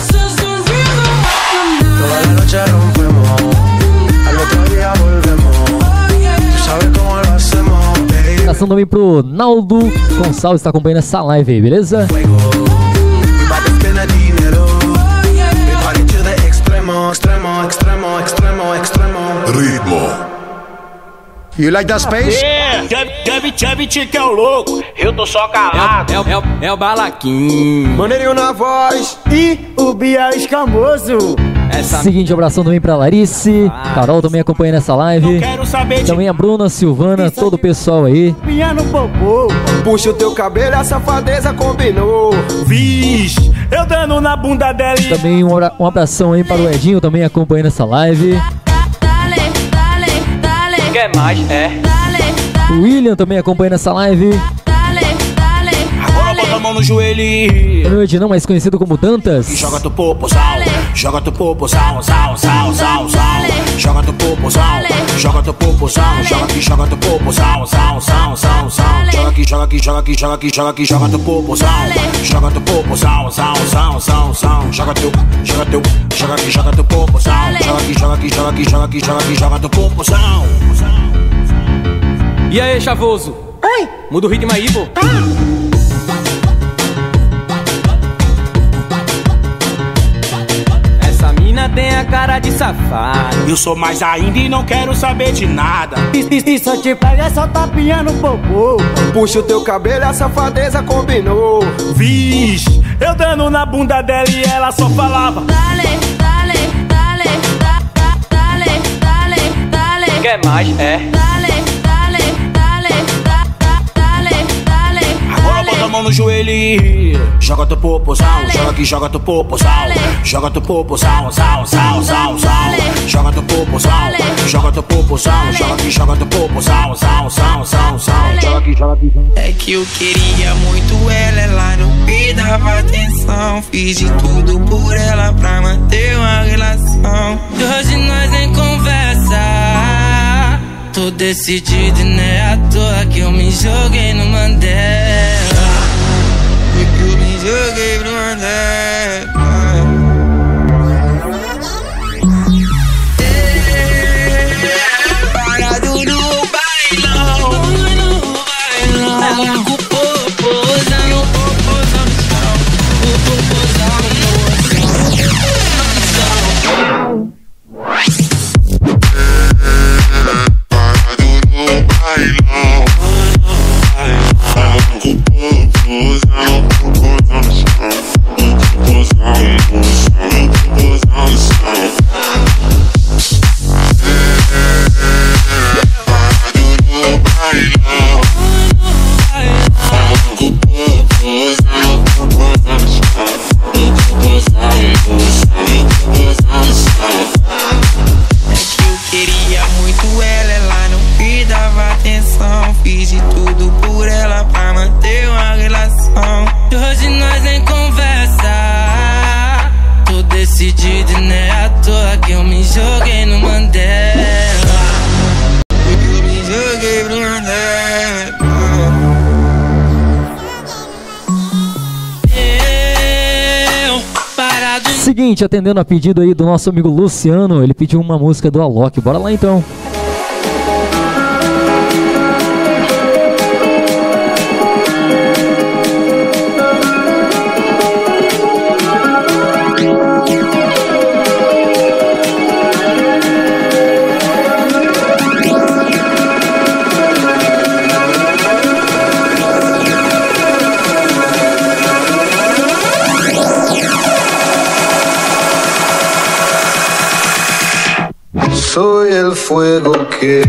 Toda la noche rompemos, al otro día volvemos. Tú sabes cómo lo hacemos, baby. Abração também pro Naldo Gonçalves, tá acompanhando essa live aí, beleza? We bout to spend a dinero. We party to the extremo, extremo, extremo, extremo, extremo. Ritmo. You like that space? Chubby Chick é o louco, eu tô só calado. É o Balaquim. Maneirinho na voz e o Bia escamoso. Seguinte, abração também pra Larice, Carol também acompanhando essa live. Também a Bruna, Silvana, todo o pessoal aí. Piano popô. Puxa o teu cabelo, a safadeza combinou. Vixe, eu dando na bunda dela. Também um abração aí para o Edinho também acompanhando essa live. Quer mais? É. O William também acompanhando essa live. Agora bota a mão no joelho. Meu Edinho, mais conhecido como Dantas. E joga tu popo, sal. Joga tu popo, sal, sal, sal, sal, sal. Joga tu popo, sal. Joga tu popo, sal. Joga aqui, joga tu popo, sal, sal, sal, sal, sal. Joga aqui, joga aqui, joga aqui, joga aqui, joga aqui, joga tu popo, sal. Joga tu popo, sal, sal, sal, sal, sal. Joga teu, joga aqui, joga tu popo, sal. Joga aqui, joga aqui, joga aqui, joga aqui, joga aqui, joga tu popo, sal. E aí, chavoso? Oi! Muda o ritmo aí, pô. Essa mina tem a cara de safada. Eu sou mais ainda e não quero saber de nada. E se eu te pegar, só tá piando popô. Puxa o teu cabelo, a safadeza combinou. Vixe, eu dando na bunda dela e ela só falava Dale, dale, dale, dale, dale, dale. Quer mais? É. Dale, dale, dale, dale, dale. Agora bota a mão no joelho e joga tu popo, sal. Joga aqui, joga tu popo, sal. Joga tu popo, sal, sal, sal, sal, sal. Joga tu popo, sal. Joga tu popo, sal. Joga aqui, joga tu popo, sal, sal, sal, sal, sal. Joga aqui, joga aqui. É que eu queria muito ela não me dava atenção. Fiz de tudo por ela pra manter uma relação. E hoje nós nem conversa. Tô decidido e não é à toa que eu me joguei no Mandela. Eu me joguei no Mandela. Parado no bailão. Com o popozão, o popozão no chão. O popozão no chão. Fiz de tudo por ela pra manter uma relação. E hoje nós nem conversa. Tô decidido e não é à toa que eu me joguei no Mandela. Eu me joguei no Mandela. Seguinte, atendendo a pedido aí do nosso amigo Luciano, ele pediu uma música do Alok. Bora lá então. soy el fuego que...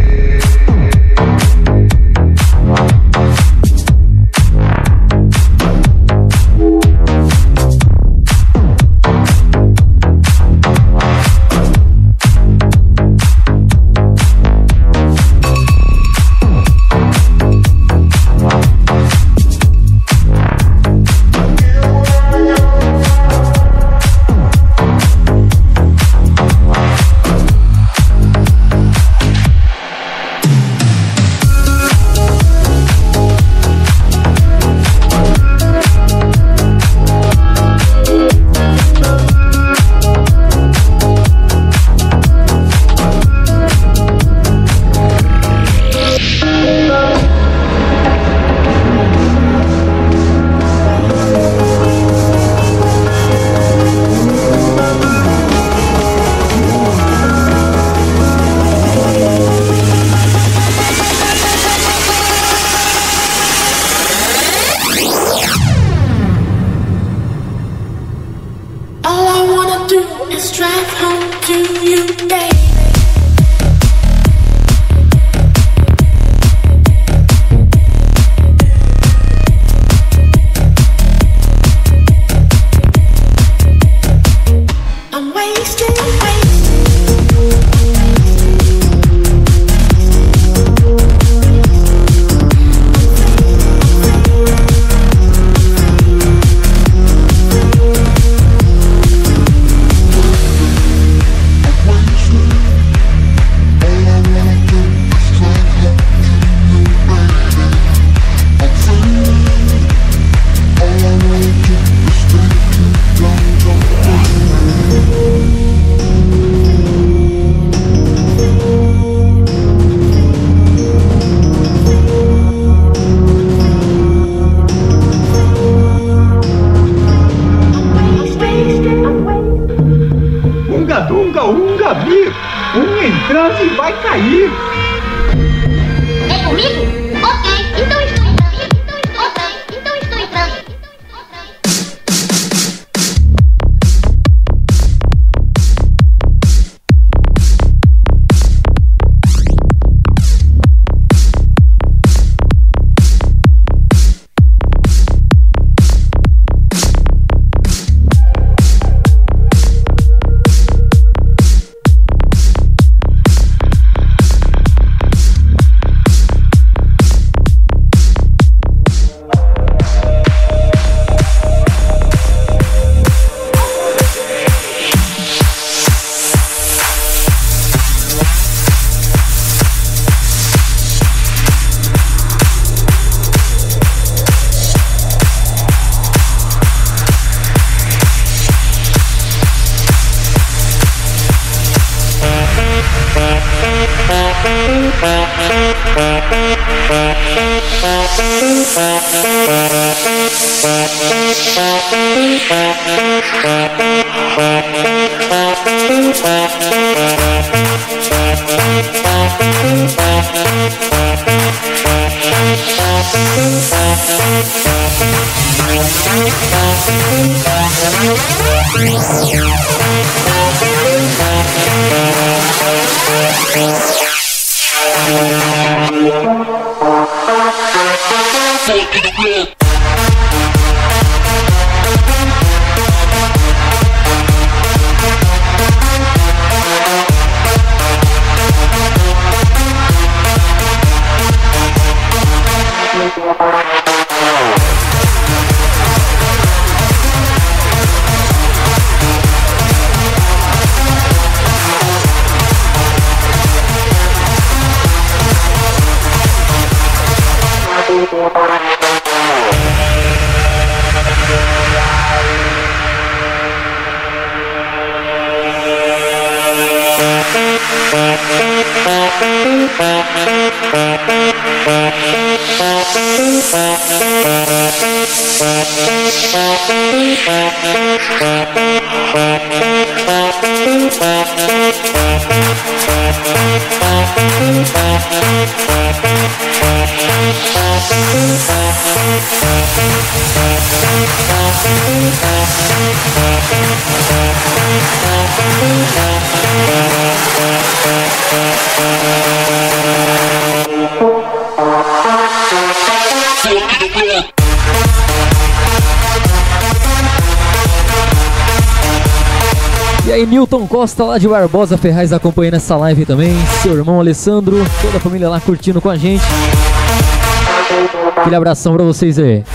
aí, Newton Costa lá de Barbosa Ferraz acompanhando essa live também. Seu irmão Alessandro, toda a família lá curtindo com a gente. Aquele abração pra vocês aí.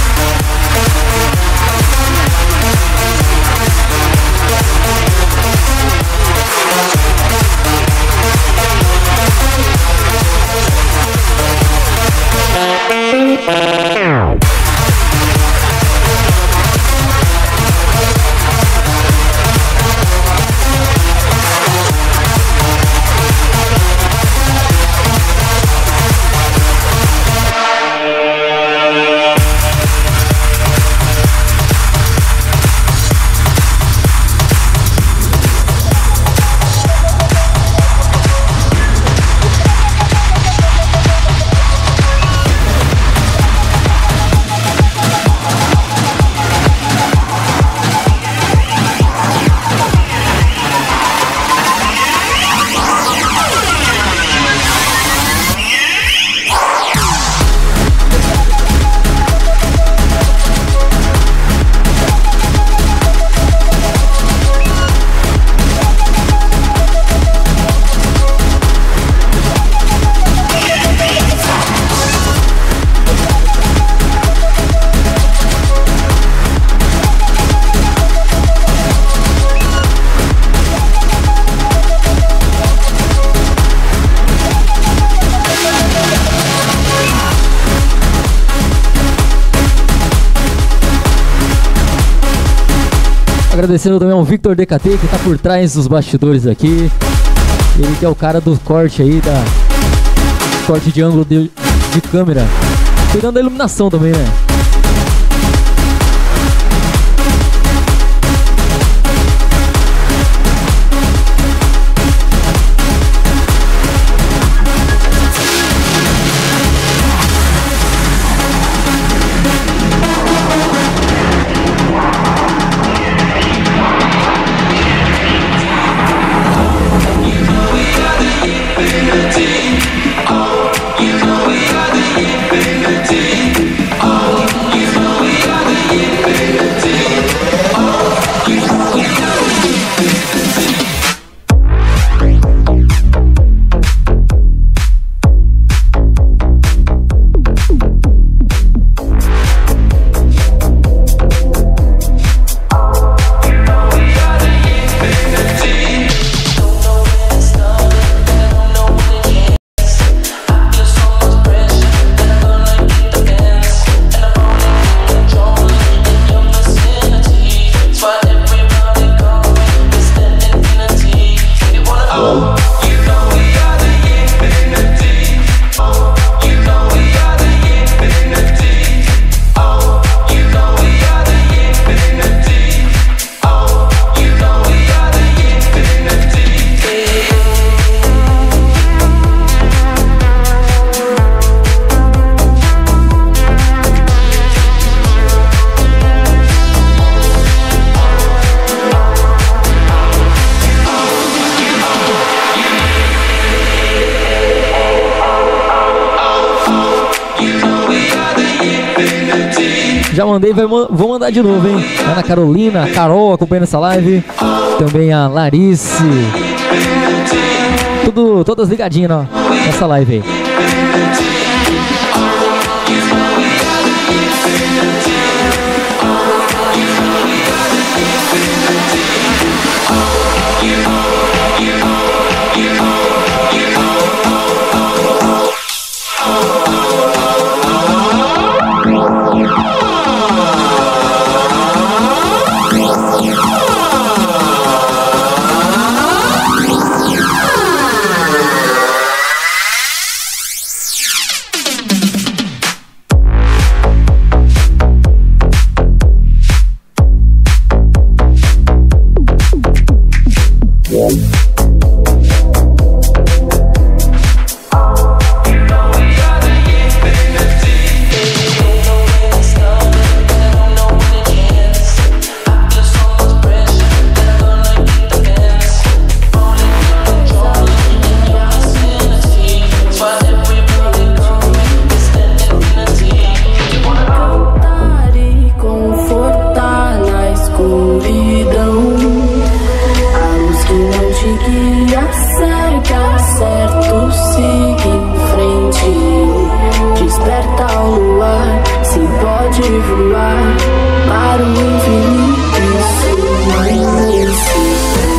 Agradecendo também ao Victor DKT, que tá por trás dos bastidores aqui. Ele que é o cara do corte aí, da corte de ângulo de câmera. Cuidando da iluminação também, né? Já mandei, vou mandar de novo, hein? Ana Carolina, a Carol acompanhando essa live. Também a Larice. Todas ligadinhas nessa live aí. acerta certo, siga em frente. Desperta o luar, se pode voar para o infinito e sua imensidão.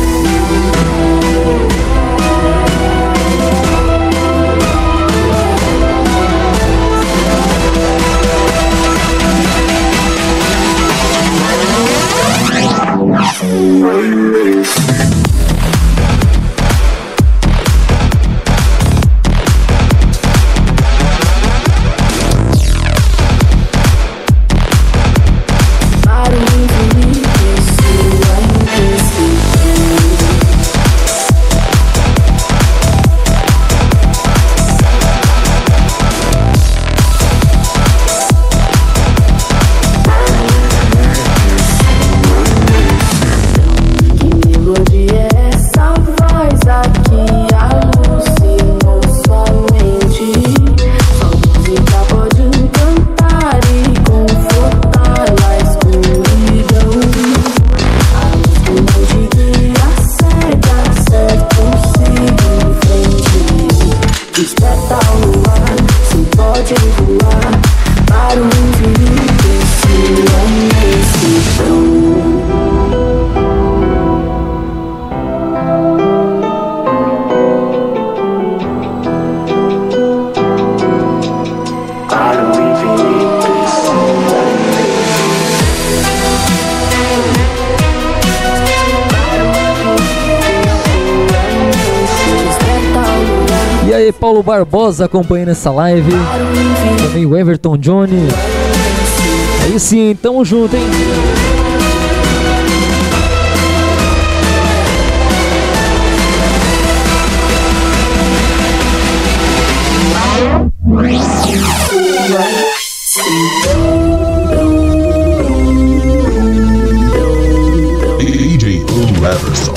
Paulo Barbosa acompanhando essa live. Também o Everton Johnny. Aí sim, tamo junto, hein? DJ Everson.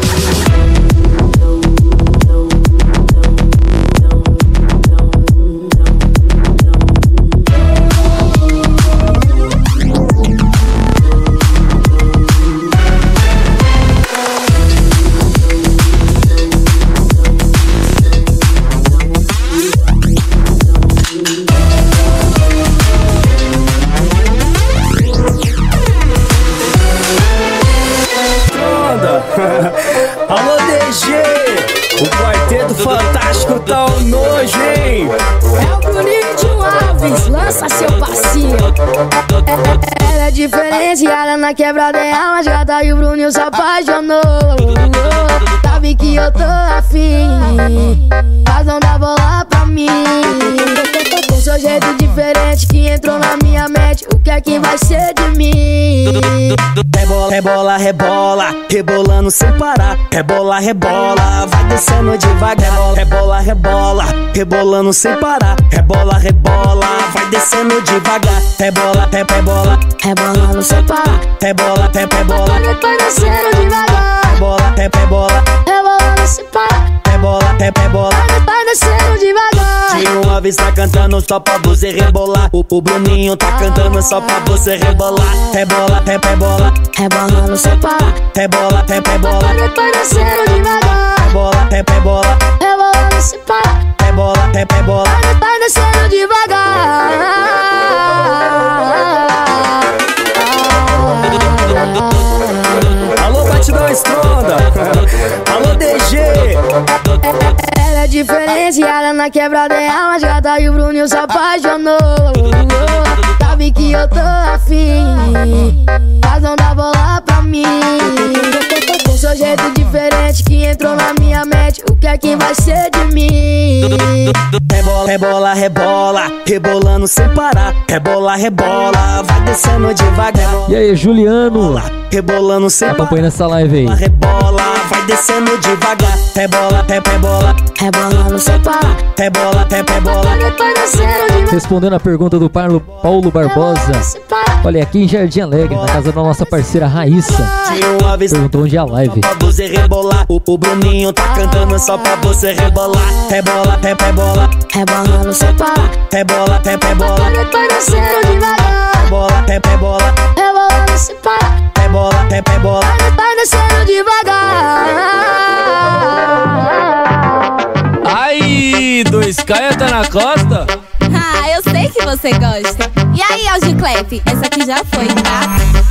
Alô DG, o quarteto fantástico tá um nojo, hein? É o Bruninho Alves, lança seu passinho. Ela é diferenciada na quebrada, é uma gata e o Bruninho se apaixonou. Sabe que eu tô afim, mas não dá bola pra mim. Com seu jeito diferente que entrou na minha mente, o que é que vai ser de mim? Rebola, rebola, rebola, rebolando sem parar. Rebola, rebola, vai descendo devagar. Rebola, rebola, rebolando sem parar. Rebola, rebola, vai descendo devagar. Rebola, rebola, rebolando sem parar. Rebola, rebola, vai descendo devagar. Rebola, rebola, rebolando sem parar. Rebola, rebola, vai descendo devagar. De uma vez tá cantando só pra você rebolar. O Bruninho tá cantando só pra você rebolar. Rebola, rebola, rebolando sem parar. Rebola, rebola, vai descendo devagar. Rebola, rebola, rebolando sem parar. Rebola, rebola, vai descendo devagar. Alô, batidão estronda. Alô, DG. Ela é diferenciada na quebrada, é uma gata e o Bruninho se apaixonou. Sabe que eu tô afim, mas não dá bola pra mim. Com seu jeito diferente que entrou na minha mente, o que é que vai ser de mim? Rebola, rebola, rebola, rebolando sem parar. Rebola, rebola, vai descendo devagar. E aí, Juliano? Rebolando sem parar. Acompanha essa live aí. Rebola, vai descendo devagar. Rebola, rebola, rebolando sem parar. Rebola, rebola, vai descendo devagar. Respondendo a pergunta do Paulo Barbosa. Olha, aqui em Jardim Alegre, na casa da nossa parceira Raíssa. Perguntou onde é a live. Pra você rebolar, o Bruninho tá cantando só pra você rebolar. Rebola, rebola, rebolando sem parar. Rebola, rebola, vai descendo devagar. Rebola, rebola, rebolando sem parar. Rebola, rebola, vai descendo devagar. Caeta na costa. Ah, eu sei que você gosta. E aí, Audiclep, essa aqui já foi, tá?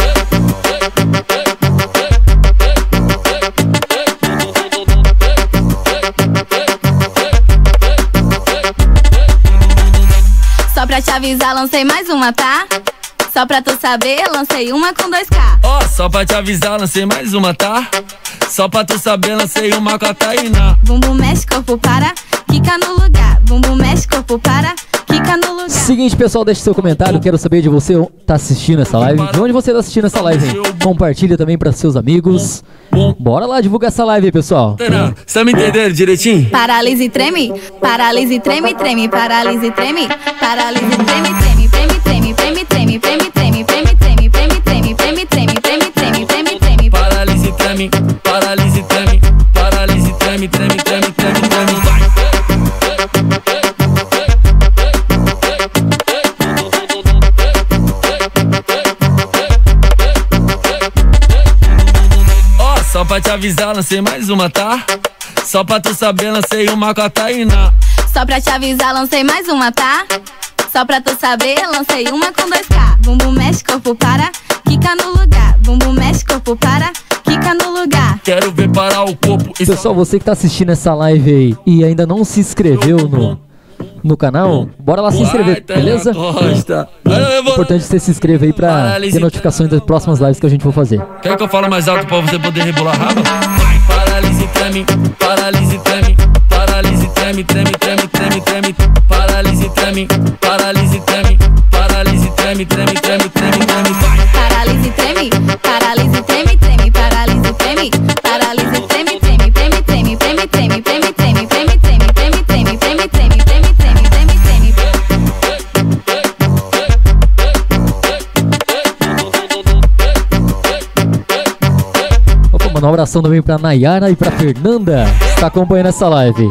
Só pra te avisar, lancei mais uma, tá? Só pra tu saber, lancei uma com 2K. Ó, só pra te avisar, lancei mais uma, tá? Só pra tu saber, lancei uma com a Tainá. Bumbum mexe, corpo para, quica no lugar. Bumbum mexe, corpo para, quica no lugar. Seguinte, pessoal, deixe seu comentário. Quero saber de você tá assistindo essa live. De onde você tá assistindo essa live, hein? Compartilha também pra seus amigos. Bora lá divulgar essa live aí, pessoal. Você tá me entendendo direitinho? Paralise e treme, paralise e treme, treme, paralise e treme, paralise e treme, treme, treme, treme, treme, treme, treme, treme, treme, treme, treme, treme, treme, treme, treme, treme, treme, treme. Paralise e treme, paralise e treme, paralise e treme, treme, treme, treme, treme, vai. Só pra te avisar, lancei mais uma, tá? Só pra tu saber, lancei uma com a Tainá. Só pra te avisar, lancei mais uma, tá? Só pra tu saber, lancei uma com 2K. Bumbum mexe, corpo para, quica no lugar. Bumbum mexe, corpo para, quica no lugar. Quero ver parar o corpo. Pessoal, você que tá assistindo essa live aí e ainda não se inscreveu no canal, bora lá se inscrever, beleza? Importante você se inscrever aí pra ter notificações das próximas lives que a gente for fazer. Quer que eu fale mais alto pra você poder rebolar rabo? Paralise, treme, paralise, treme, paralise, treme, treme, treme, treme, treme, paralise, treme, paralise, treme, paralise, treme, treme, treme, treme, treme, paralise, treme, paralise, treme, treme, paralise, treme, paralise, treme, treme, treme, treme, treme, treme, treme, treme, treme, treme, treme, treme, treme, treme, treme, treme, treme, treme. Opa, mandar um abração também pra Nayara e pra Fernanda, que tá acompanhando essa live.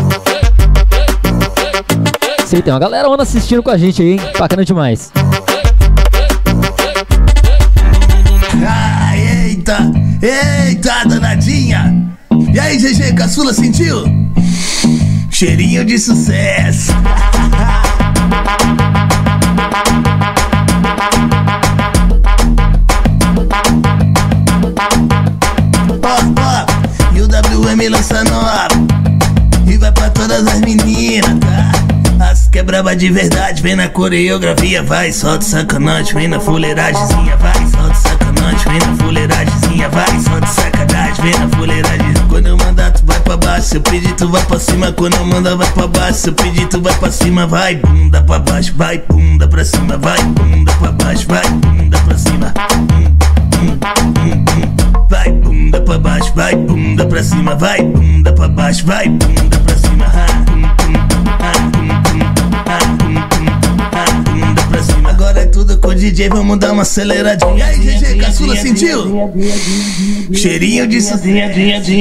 Sei, tem uma galera assistindo com a gente aí, hein? Bacana demais. Ah, eita, eita, danadinha. E aí, GG, caçula, sentiu? Cheirinho de sucesso. Ó, e o WM lança nova e vai pra todas as meninas, tá? As que é braba de verdade, vem na coreografia, vai, solta sacanagem, vem na fuleiragemzinha, vai, solta sacanagem, vem na fuleiragemzinha, vai, solta sacanagem, vem na fuleiragem. Quando eu mandar tu vai pra baixo, se eu pedir tu vai pra cima, quando eu mandar vai pra baixo, se eu pedir tu vai pra cima, vai, bunda pra baixo, vai, bunda pra cima, vai, bunda pra baixo, vai, bunda pra cima. Vai, bunda pra baixo, vai, bunda pra cima, vai, bunda pra baixo, vai, bunda pra cima. Agora é tudo com o DJ, vamos dar uma aceleradinha. E aí, GG, caçula, sentiu? Cheirinho de sucesso.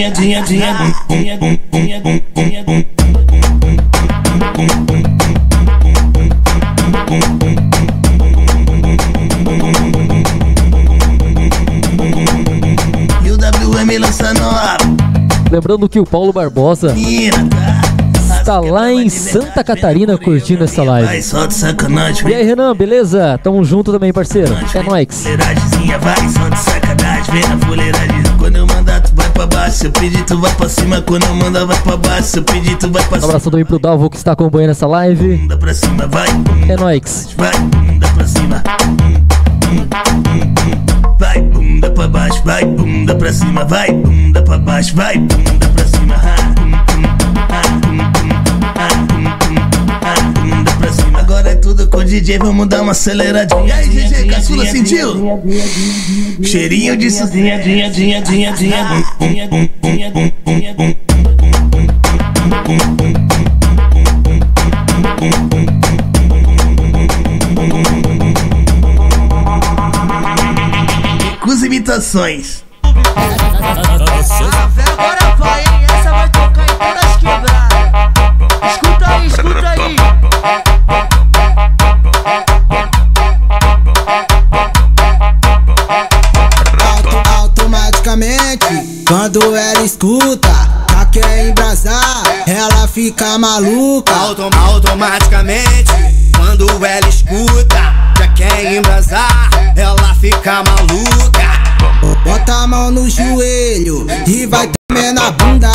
E o WM lança nova. Lembrando que o Paulo Barbosa está lá em Santa Catarina curtindo essa live. E aí, Renan, beleza? Tamo junto também, parceiro. É nóis. Vai, solta sacanagem, vem na fuleiragem. Quando eu mandar tu vai pra baixo, se eu pedir tu vai pra cima, quando eu mandar vai pra baixo, se eu pedir tu vai pra cima. Um abraço também pro Dalvo que está acompanhando essa live. Bunda pra cima, vai. É nóis. Vai, bunda pra cima. Vai, bunda pra baixo, vai, bunda pra cima, vai, bunda pra baixo, vai, bunda pra cima. Bunda pra cima. Agora é tudo com o DJ, vamos dar uma aceleradinha. E aí, GG, caçula, sentiu? Cheirinho de sucesso. Com as imitações. Agora vai, hein? Essa vai tocar em todas as quebradas. Escuta aí, escuta aí. Automaticamente, quando ela escuta, já quer embrasar, ela fica maluca. Automaticamente, quando ela escuta, já quer embrasar, ela fica maluca. Bota a mão no joelho e vai tremer na bunda.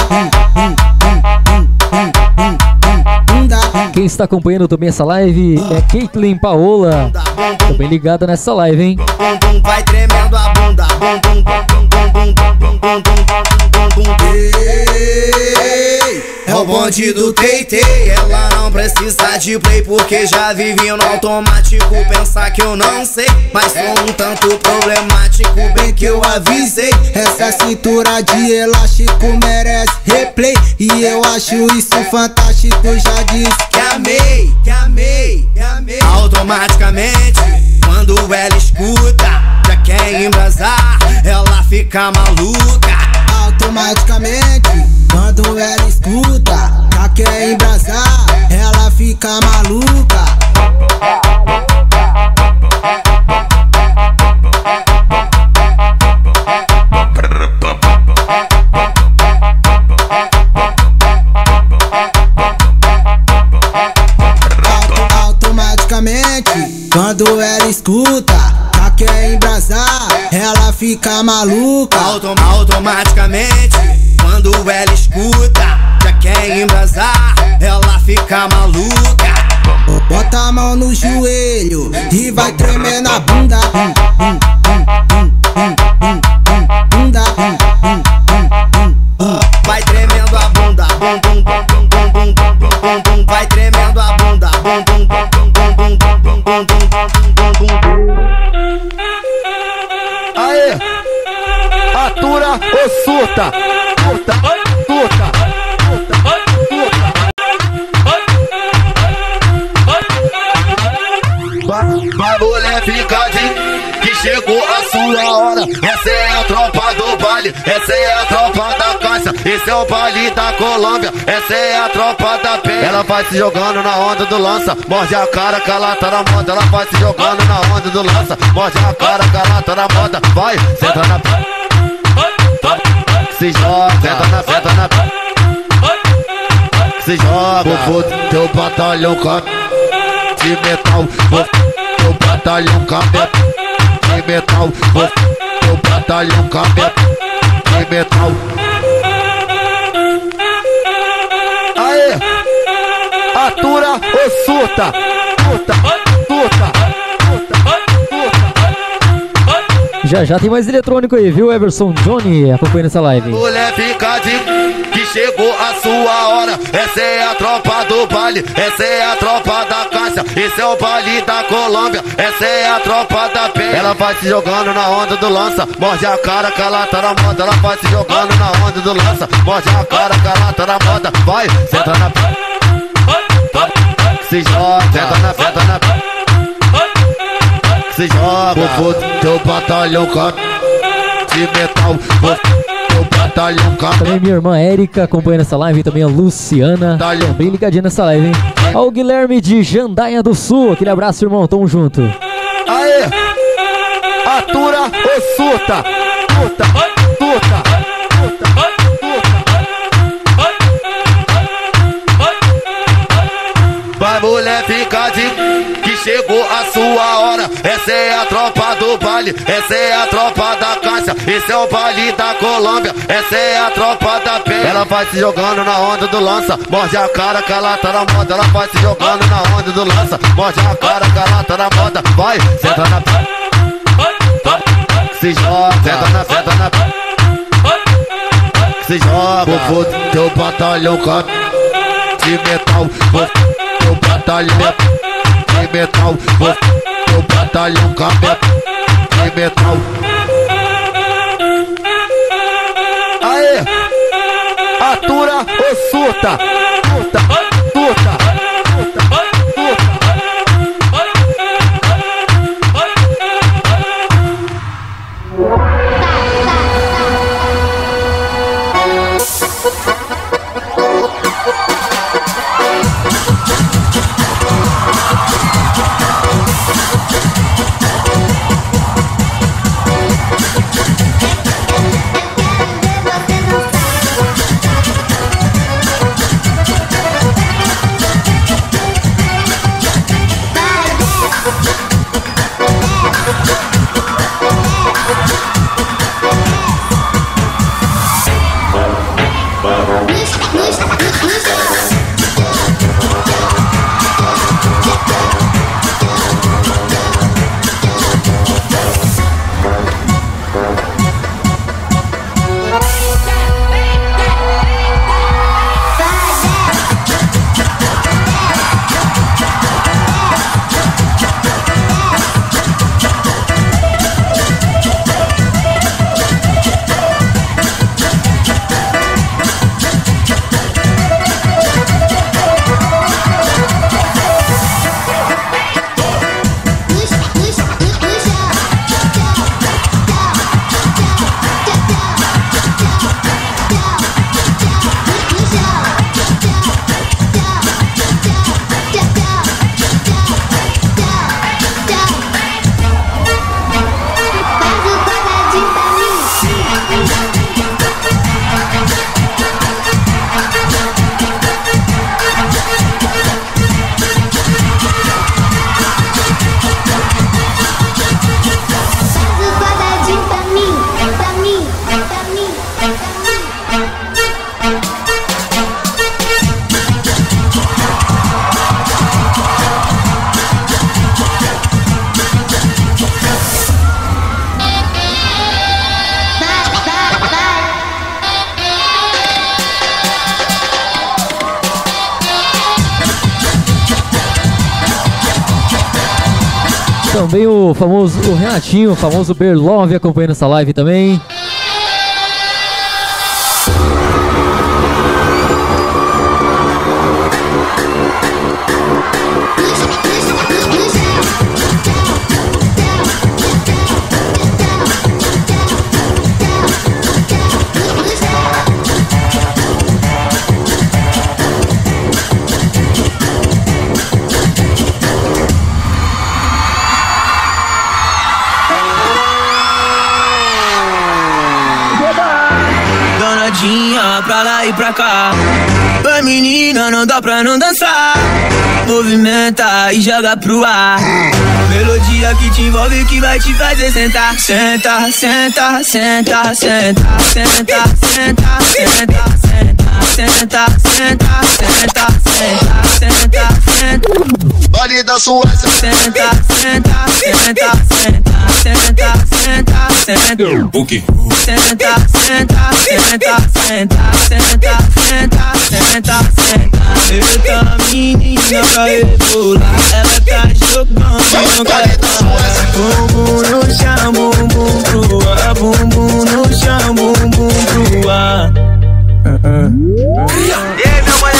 Quem está acompanhando também essa live é Caitlyn Paola. Tô bem ligada nessa live, hein? Vai tremendo a bunda. É o bonde do Teitei. Ela não precisa de play porque já vive no automático. Pensar que eu não sei, mas sou um tanto problemático. Bem que eu avisei. Essa cintura de elástico merece replay. E eu acho isso fantástico. Já disse que amei, que amei, que amei. Automaticamente, quando ela escuta, já quer embrasar, ela fica maluca. Automaticamente, quando ela escuta, já quer embrasar, ela fica maluca. Automaticamente, quando ela escuta, já quer embrasar, ela fica maluca. Automaticamente, quando ela escuta, já quer embrasar, ela fica maluca. Bota a mão no joelho e vai tremer na bunda. Vai tremendo a bunda. Vai tremendo a bunda. Aê, atura ou surta? Surta, surta. Vai mulher picadinho, que chegou a sua hora. Essa é a tropa do baile, essa é a tropa da caixa. Esse é o baile da Colômbia, essa é a tropa da penha. Ela vai se jogando na onda do lança, morde a cara que ela tá na moda. Ela vai se jogando na onda do lança, morde a cara que ela tá na moda. Vai, senta na se joga, senta na se joga. Vou teu batalhão de metal, teu batalhão de metal, teu batalhão de metal. Aê, atura ou surta? Surta, surta. Já tem mais eletrônico aí, viu, Everson Johnny acompanhando essa live. Mulher picadinho, que chegou a sua hora. Essa é a tropa do baile, essa é a tropa da caixa. Esse é o baile da Colômbia, essa é a tropa da penha. Ela vai se jogando na onda do lança, morde a cara que ela tá na moda. Ela vai se jogando na onda do lança, morde a cara que ela tá na moda. Vai, senta na se joga, senta na se joga. Vou teu batalhão de metal, teu batalhão. Também minha irmã Érica acompanhando essa live, também a Luciana, também ligadinha nessa live, hein? Ó o Guilherme de Jandaia do Sul, aquele abraço, irmão, tamo junto. Aê, atura ou surta? Surta, surta. Vai mulher picadinho, que chegou a sua hora. Essa é a tropa do baile, essa é a tropa da caixa. Esse é o baile da Colômbia, essa é a tropa da penha. Ela vai se jogando na onda do lança, morde a cara que ela tá na moda. Ela vai se jogando na onda do lança, morde a cara que ela tá na moda. Vai, senta na se joga, senta na se joga. Vou teu batalhão de metal, teu batalhão de metal, teu batalhão de metal. Aê, atura ou surta? Surta, surta. Também o Renatinho, o famoso Berlove acompanhando essa live também. Pra lá e pra cá, oi menina, não dá pra não dançar. Movimenta e joga pro ar. Melodia que te envolve, que vai te fazer sentar. Senta, senta, senta, senta, senta, senta, senta, senta, senta, senta, senta, senta, senta, senta. Vale da sua senta, senta, senta, senta, senta, senta, senta. O quê? Senta, senta, senta, senta, senta, senta, senta, senta. Eita menina pra rebolar, ela tá jogando no cartão. Bumbum no chão, bumbum pro ar, bumbum no chão, bumbum pro ar. E aí, meu mano,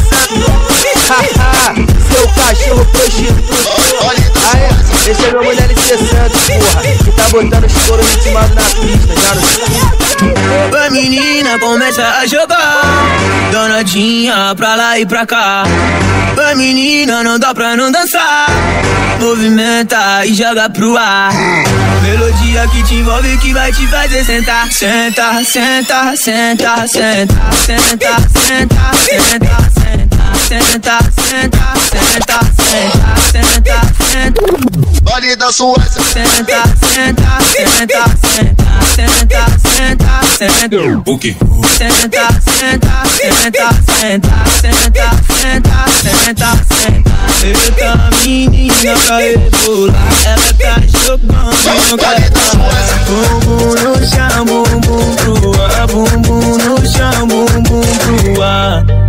seu cachorro prostituto. Aí, esse é meu mulher LC Santos, porra, que tá botando os coros ritmados na pista, já não. A menina começa a jogar, danadinha pra lá e pra cá. A menina não dá pra não dançar. Movimenta e joga pro ar. Melodia que te envolve, que vai te fazer sentar. Senta, senta, senta, senta, senta, senta, senta, senta, senta, senta, senta, senta, senta, senta. Vale da sua senta, senta, senta, senta, senta, senta, senta. O quê? Senta, senta, senta, senta, senta, senta, senta, senta. Eita menina pra rebolar, ela tá jogando no cartão. Bumbum no chão, bumbum pro ar, bumbum no chão, bumbum pro ar.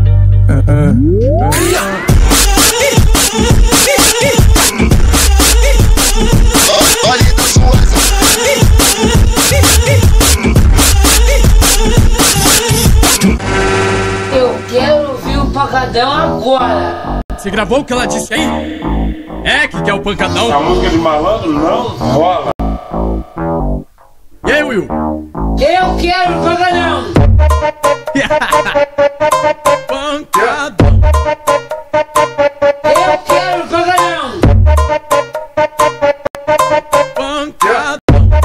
Eu quero ouvir o pancadão agora. Você gravou o que ela disse aí? É que quer o pancadão? A música de malandro não rola. E aí, Will? Eu quero o pancadão. Pancadão. Eu quero o pancadão. Pancadão.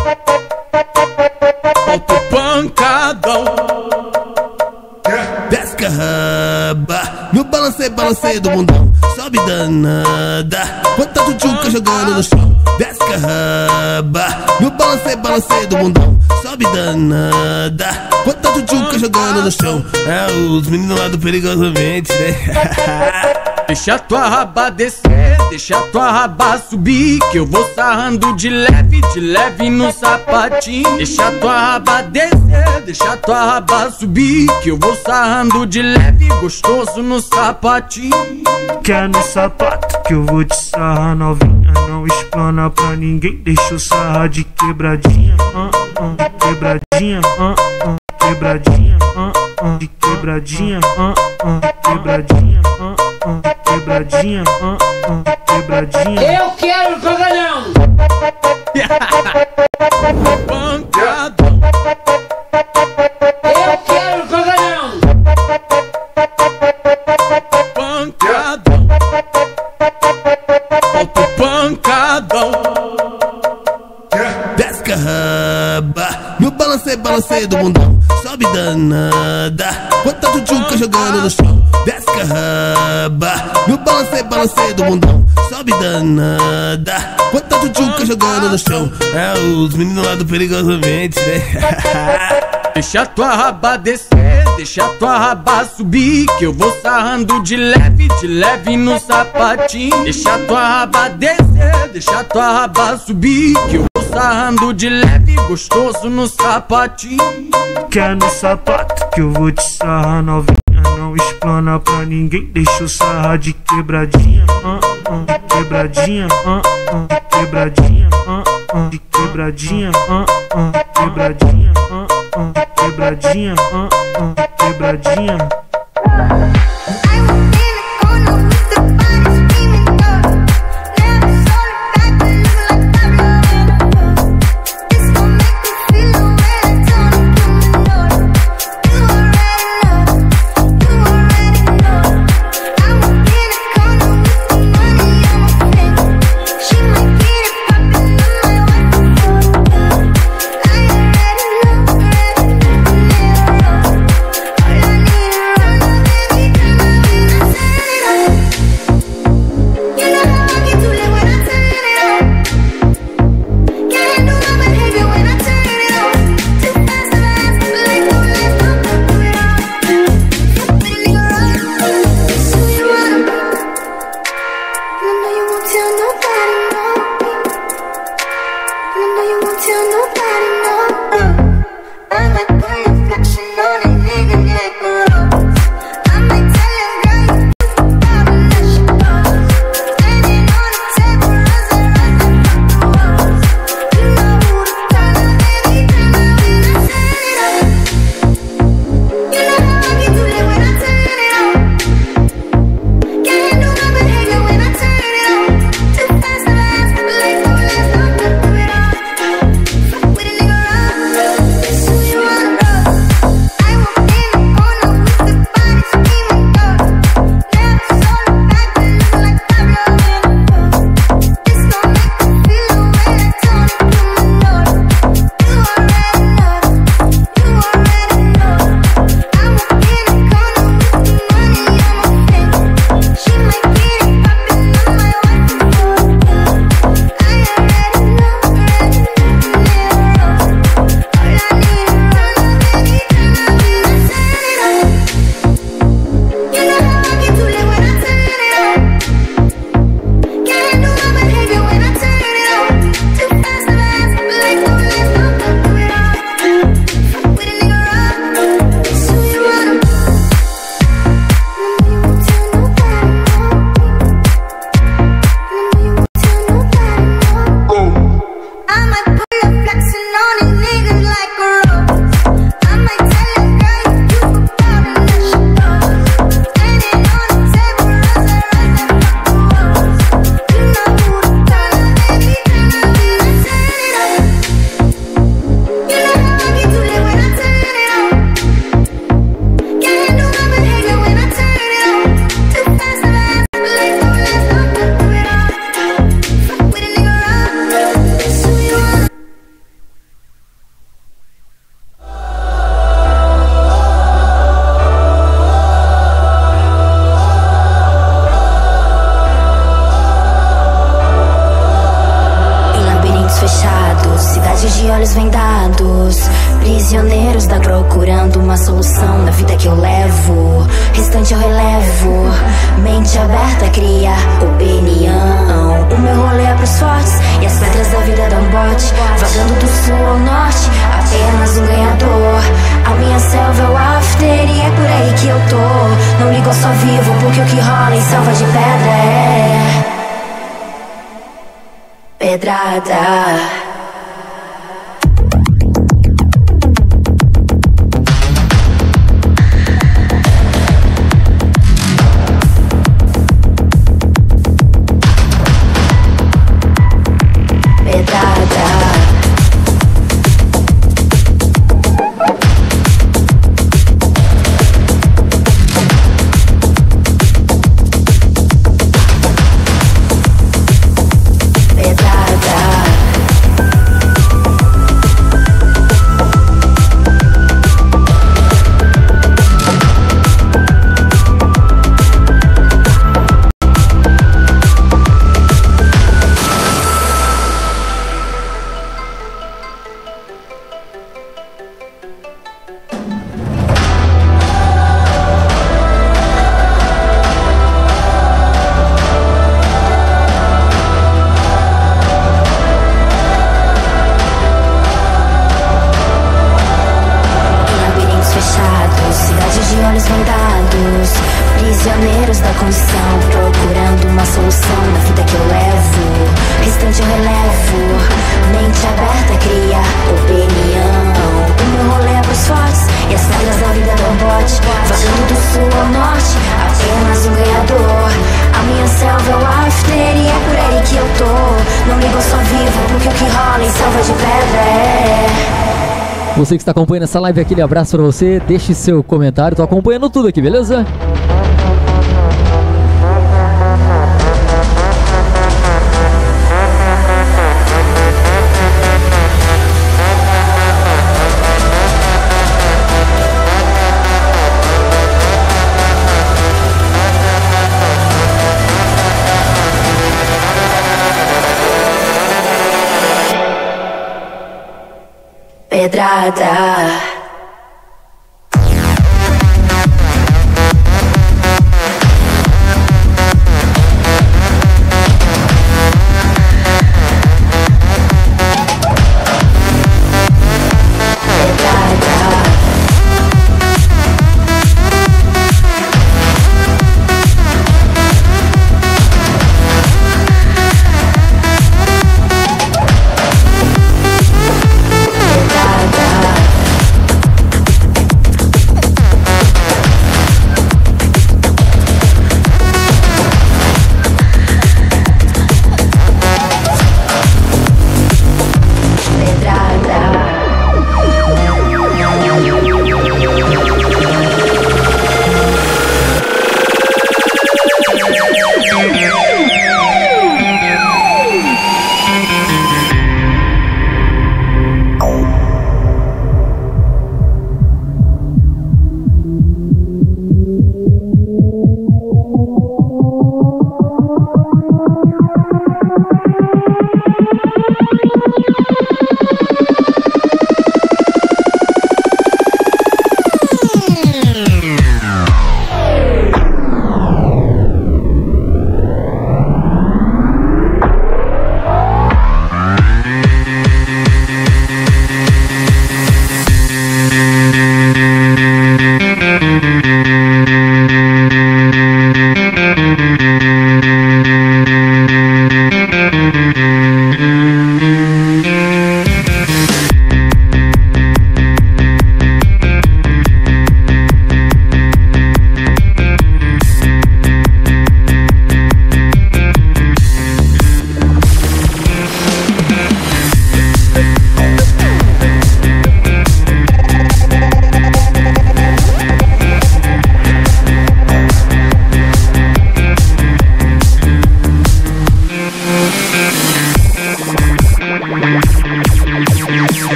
Falta o pancadão. Desce carraba, no balancei do mundão. Sobe danada, bota tu tchuca jogando no chão. Desce carraba, no balancei do mundão. Sobe danada, bota tu tchuca jogando no chão. É os meninos lá do Perigosamente, né? Deixa tua raba descer, deixa tua raba subir, que eu vou sarrando de leve no sapatinho. Deixa tua raba descer, deixa tua raba subir, que eu vou sarrando de leve, gostoso no sapatinho. Quer no sapato que eu vou te sarrar novinha, não explana pra ninguém, deixa eu sarrar de quebradinha, de quebradinha, quebradinha, de quebradinha, de quebradinha, quebradinha, quebradinha. Eu quero o pancadão. Pancadão. Eu quero o pancadão. Pancadão. Falta o pancadão. Desce carraba, no balancei do mundão. Sobe danada, bota tu tchuca jogando no chão. Desce carraba, no balancei do mundão. Sobe danada, bota tu tchuca jogando no chão. É os meninos lá do Perigosamente, né? Deixa tua raba descer, deixa tua raba subir, que eu vou sarrando de leve no sapatinho. Deixa tua raba descer, deixa tua raba subir, que eu vou sarrando de leve, gostoso no sapatinho. Quer no sapato que eu vou te sarrar novinha, não explana pra ninguém, deixa eu sarrar de quebradinha, de quebradinha, de quebradinha, de quebradinha, de quebradinha, de quebradinha, de quebradinha. Você que está acompanhando essa live, aquele abraço pra você. Deixe seu comentário, tô acompanhando tudo aqui, beleza? Pedrada.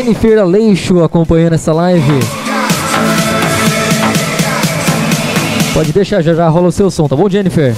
Jennifer Aleixo acompanhando essa live. Pode deixar, já rola o seu som, tá bom, Jennifer?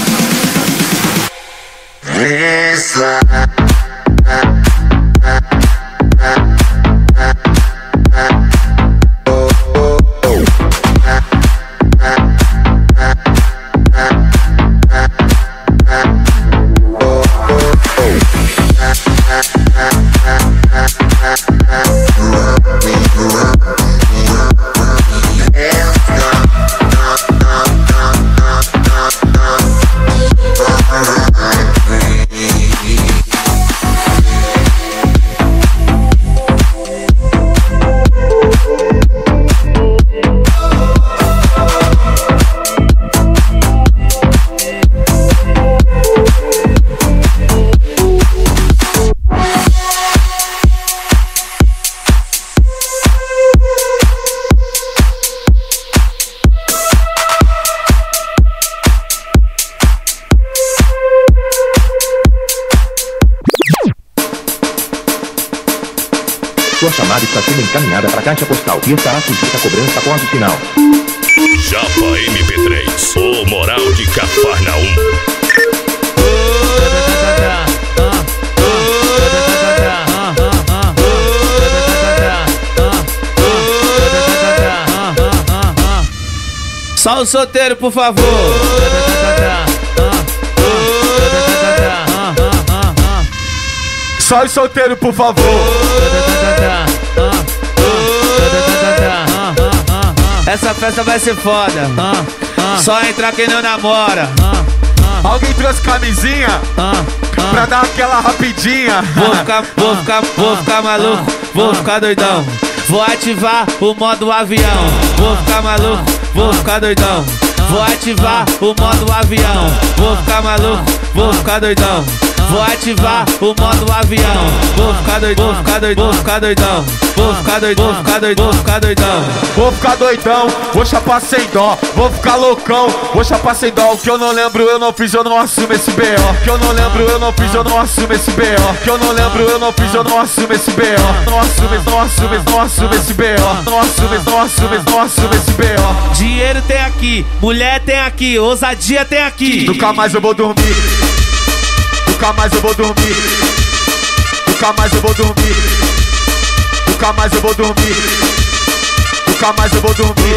Sua chamada está sendo encaminhada para a caixa postal e estará sujeita a cobrança após o sinal. Japa MP3, o Moral de Cafarnaum. Só o solteiro, por favor. Só o solteiro, por favor. Essa festa vai ser foda. Só entrar quem não namora. Alguém trouxe camisinha pra dar aquela rapidinha. Vou ficar maluco, vou ficar doidão. Vou ativar o modo avião. Vou ficar maluco, vou ficar doidão. Vou ativar o modo avião. Vou ficar maluco, vou ficar doidão. Vou ativar o modo avião. Vou ficar doidão, vou ficar doidão, vou ficar doidão. Vou ficar doidão, vou ficar doidão, vou ficar doidão. Vou ficar doidão, vou chapar sem dó. Vou ficar loucão, vou chapar sem dó. O que eu não lembro, eu não fiz, eu não assumo esse B.O. Que eu não lembro, eu não fiz, eu não assumo esse B.O. Que eu não lembro, eu não fiz, eu não assumo esse B.O. Não assumo, não assumo, não assumo esse B.O. Não assumo, não assumo, não assumo esse B.O. Dinheiro tem aqui, mulher tem aqui, ousadia tem aqui. Nunca mais eu vou dormir. Nunca mais eu vou dormir. Nunca mais eu vou dormir. Nunca mais eu vou dormir. Nunca mais eu vou dormir.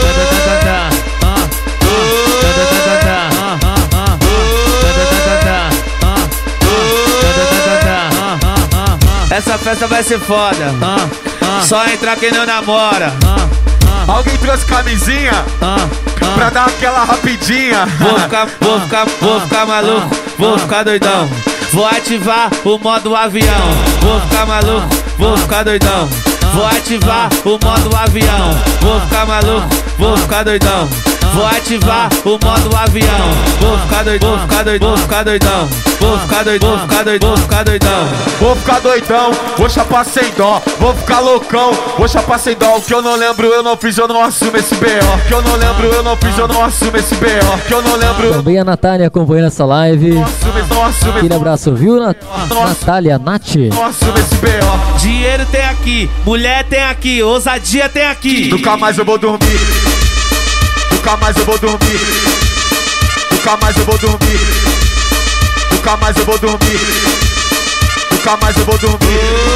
Essa festa vai ser foda. Só entrar quem não namora. Alguém trouxe camisinha pra dar aquela rapidinha. Vou ficar maluco, vou ficar doidão. Vou ativar o modo avião. Vou ficar maluco, vou ficar doidão. Vou ativar o modo avião. Vou ficar maluco, vou ficar doidão. Vou ativar o modo avião. Vou ficar doidão, vou ficar doidão, vou ficar doidão. Vou ficar doidão, vou ficar doidão, vou ficar doidão. Vou ficar doidão, vou chapar sem dó. Vou ficar loucão, vou chapar sem dó. O que eu não lembro, eu não fiz, eu não assumo esse B.O. Que eu não lembro, eu não fiz, eu não assumo esse B.O. Que eu não lembro. Também a Natália acompanhando essa live. Não assume. Aquele abraço, viu, Natália, Nath? Não assume esse B.O. Dinheiro tem aqui, mulher tem aqui, ousadia tem aqui. Nunca mais eu vou dormir. Nunca mais eu vou dormir. Nunca mais eu vou dormir. Nunca mais eu vou dormir. Nunca mais eu vou dormir.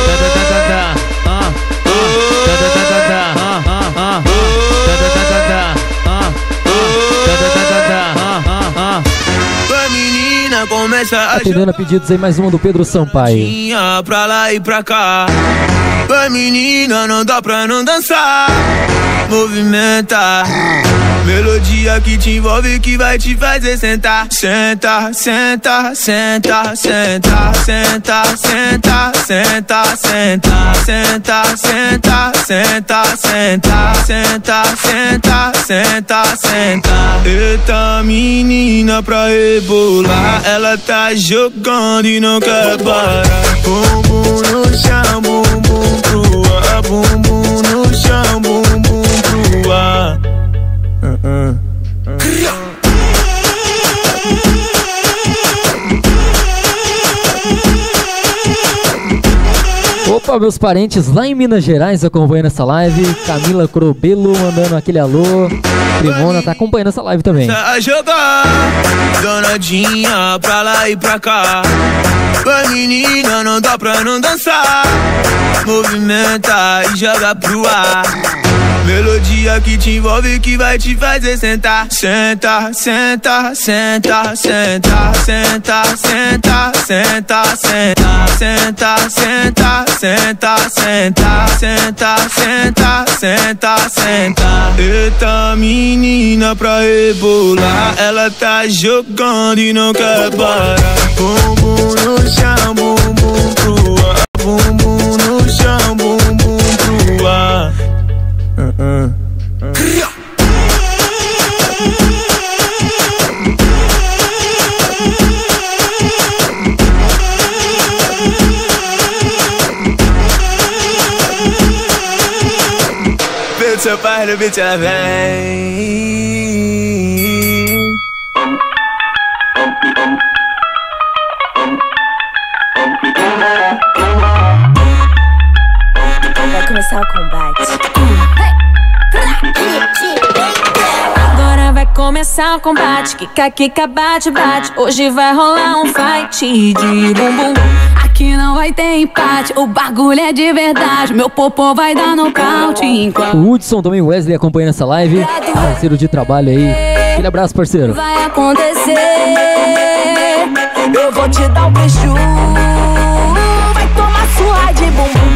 Começa a atendendo a pedidos aí, mais uma do Pedro Sampaio. Pra lá e pra cá. Vai menina, não dá pra não dançar. Movimenta. Melodia que te envolve, que vai te fazer sentar. Senta, senta, senta, senta, senta, senta, senta, senta, senta, senta, senta, senta, senta, senta, senta, senta. Eita menina pra rebolar, ela tá jogando e não quer parar. Bumbum no chão, bumbum pro ar, bumbum no chão, bumbum pro ar. Opa, Salve meus parentes lá em Minas Gerais acompanhando essa live. Camila Crobelo mandando aquele alô. Primona tá acompanhando essa live também. A jogar, danadinha pra lá e pra cá. Vai menina, não dá pra não dançar. Movimenta e joga pro ar. Melodia que te envolve, que vai te fazer sentar. Senta, senta, senta, senta, senta, senta, senta, senta, senta, senta, senta, senta, senta, senta, senta, senta. Eita menina pra rebolar, ela tá jogando e não quer parar. Bumbum no chão, bumbum pro ar. Bumbum no chão, bumbum pro ar. Vê seu pai no beat, ela vem. Vai começar o combate. Agora vai começar o combate. Kika, kika, bate, bate. Hoje vai rolar um fight de bumbum. Aqui não vai ter empate. O bagulho é de verdade. Meu popô vai dar nocaute enquanto O Hudson também, o Wesley acompanhando essa live. Parceiro de trabalho aí. Aquele abraço, parceiro. vai acontecer. Eu vou te dar um beijo. Vai tomar surra de bumbum.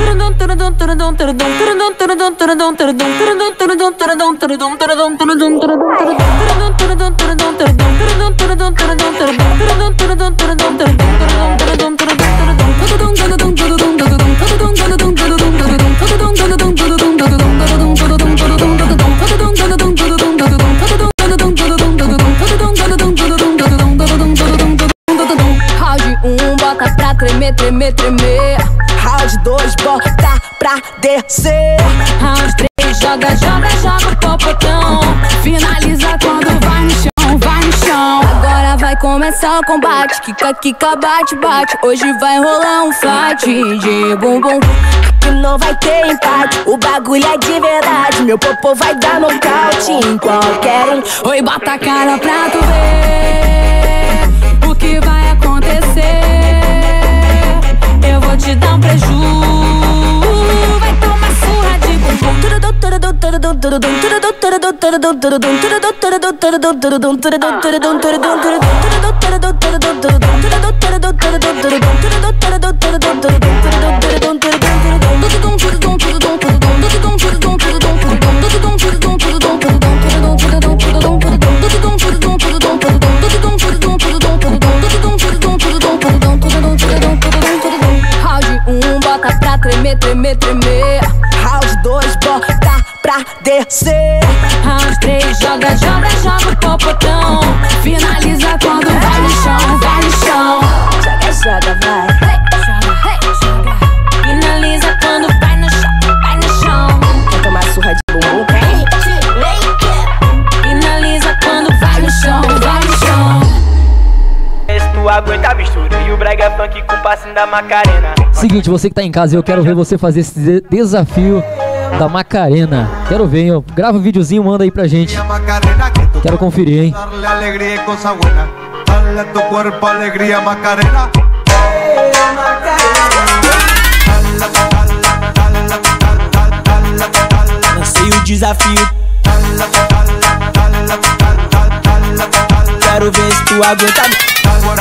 Round 1, bota pra tremer, tremer, tremer. Round 2, bota pra descer. Round 3, joga, joga, joga o popotão. Finaliza quando vai no chão, vai no chão. Agora vai começar o combate. Kika, kika, bate, bate. Hoje vai rolar um fight de bumbum. Aqui não vai ter empate. O bagulho é de verdade. Meu popô vai dar nocaute em qualquer um. Oi, bota a cara pra tu ver o que vai acontecer. Eu vou te dar um preju. Vai tomar surra de bumbum. Round 1, bota pra tremer, tremer, tremer. Round 2, bota pra descer. Round 3, joga, joga, joga o popotão. Finaliza quando vai no chão, vai no chão. Joga, joga, vai. Joga. Finaliza quando vai no chão, vai no chão. Quer tomar surra de bumbum? Finaliza quando vai no chão, vai no chão. Se tu aguenta a mistura e o brega funk com passinho da Macarena. Seguinte, você que tá em casa, eu quero ver você fazer esse desafio da Macarena. Quero ver, hein? Grava um videozinho, manda aí pra gente. Quero conferir, hein? Lancei o desafio. Quero ver se tu aguenta.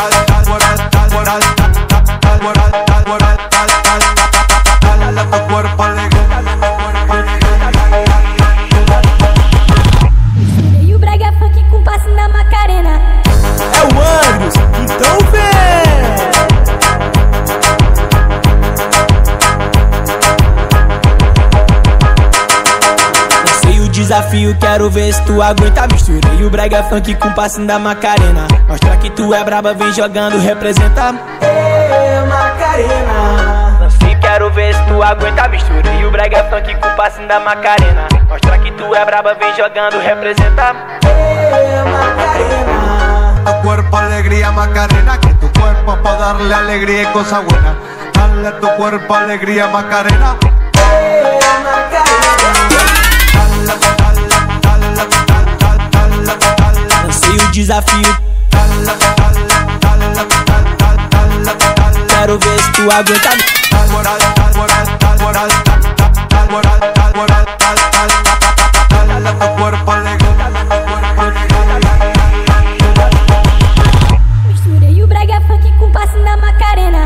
E o brega funk com passinho da Macarena. É o Andros, então vem. Lancei o desafio, quero ver se tu aguenta a mistura. E o brega funk com passinho da Macarena. Mostra que tu é braba, vem jogando, representa. Macarena. Lancei, quero ver se tu aguenta a mistura. E o brega funk com passinho da Macarena. Mostra que tu é braba, vem jogando, representa. Macarena. Tu cuerpo alegría Macarena, que tu cuerpo para darle alegría y cosa buena. Dale tu cuerpo alegría, Macarena. Lancei o desafio. Quero ver se tu aguenta. Misturei o brega funk com passe na Macarena.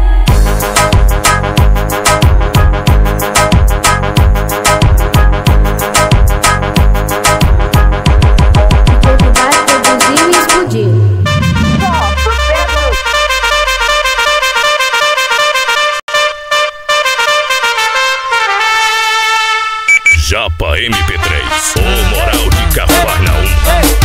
Japa MP3, o moral de Cafarnaum.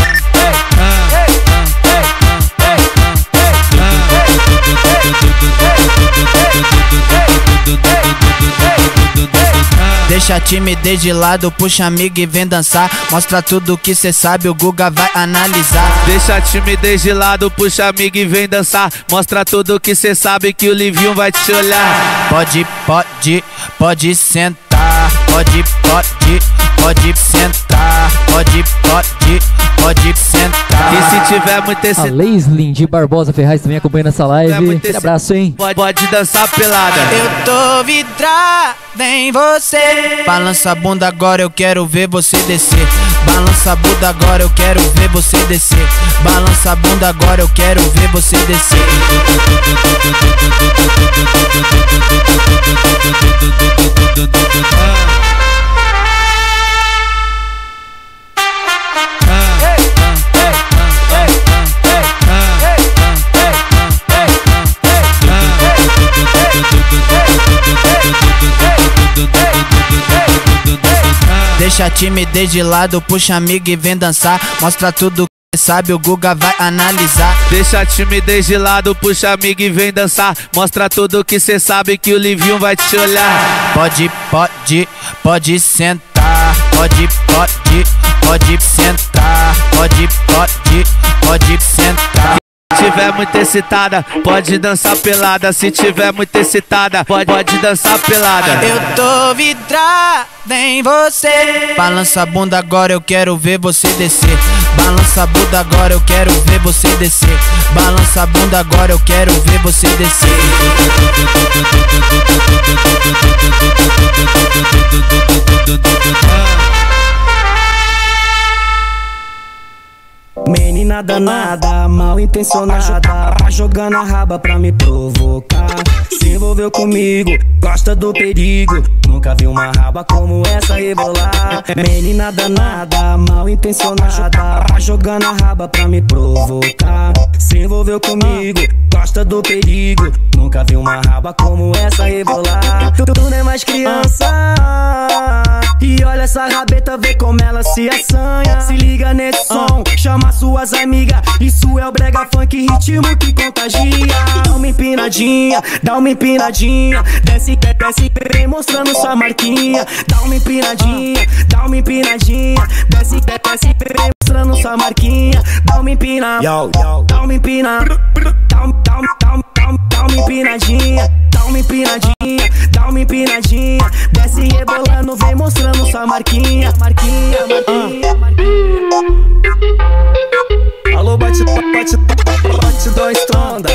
Deixa a timidez de lado, puxa amigo e vem dançar. Mostra tudo que cê sabe, o Guga vai analisar. Deixa a timidez de lado, puxa amigo e vem dançar. Mostra tudo que cê sabe que o Livinho vai te olhar. Pode sentar. Pode sentar. Pode sentar. E se tiver muito A Leislin de Barbosa Ferraz também acompanhando essa live. Aquele abraço, hein? Pode dançar pelada. Eu tô vidrada em você. Balança a bunda agora, eu quero ver você descer. Balança a bunda agora, eu quero ver você descer. Balança a bunda agora, eu quero ver você descer. Deixa a timidez de lado, puxa amigo e vem dançar. Mostra tudo que sabe, o Guga vai analisar. Deixa a timidez de lado, puxa amigo e vem dançar. Mostra tudo que cê sabe que o Livinho vai te olhar. Pode sentar. Pode sentar. Pode sentar. Se tiver muito excitada, pode dançar pelada. Se tiver muito excitada, pode dançar pelada. Eu tô vidrada em você. Balança a bunda agora, eu quero ver você descer. Balança a bunda agora, eu quero ver você descer. Balança a bunda agora, eu quero ver você descer. Menina danada, mal intencionada, jogando a raba pra me provocar. Se envolveu comigo, gosta do perigo. Nunca vi uma raba como essa rebolar. Menina danada, mal intencionada, jogando a raba pra me provocar. Se envolveu comigo, gosta do perigo. Nunca vi uma raba como essa rebolar. Tu não é mais criança. E olha essa rabeta, vê como ela se assanha. Se liga nesse som, chama suas amigas. Isso é o brega funk, ritmo que contagia. Dá uma empinadinha, dá uma empinadinha. Desce, desce, vem mostrando sua marquinha. Dá uma empinadinha, dá uma empinadinha. Desce, desce, vem mostrando sua marquinha. Dá uma empina, dá uma empina. Dá uma empinadinha, dá uma empinadinha, dá uma empinadinha. Desce rebolando, vem mostrando sua marquinha, marquinha, marquinha, marquinha. Alô, bate da estronda.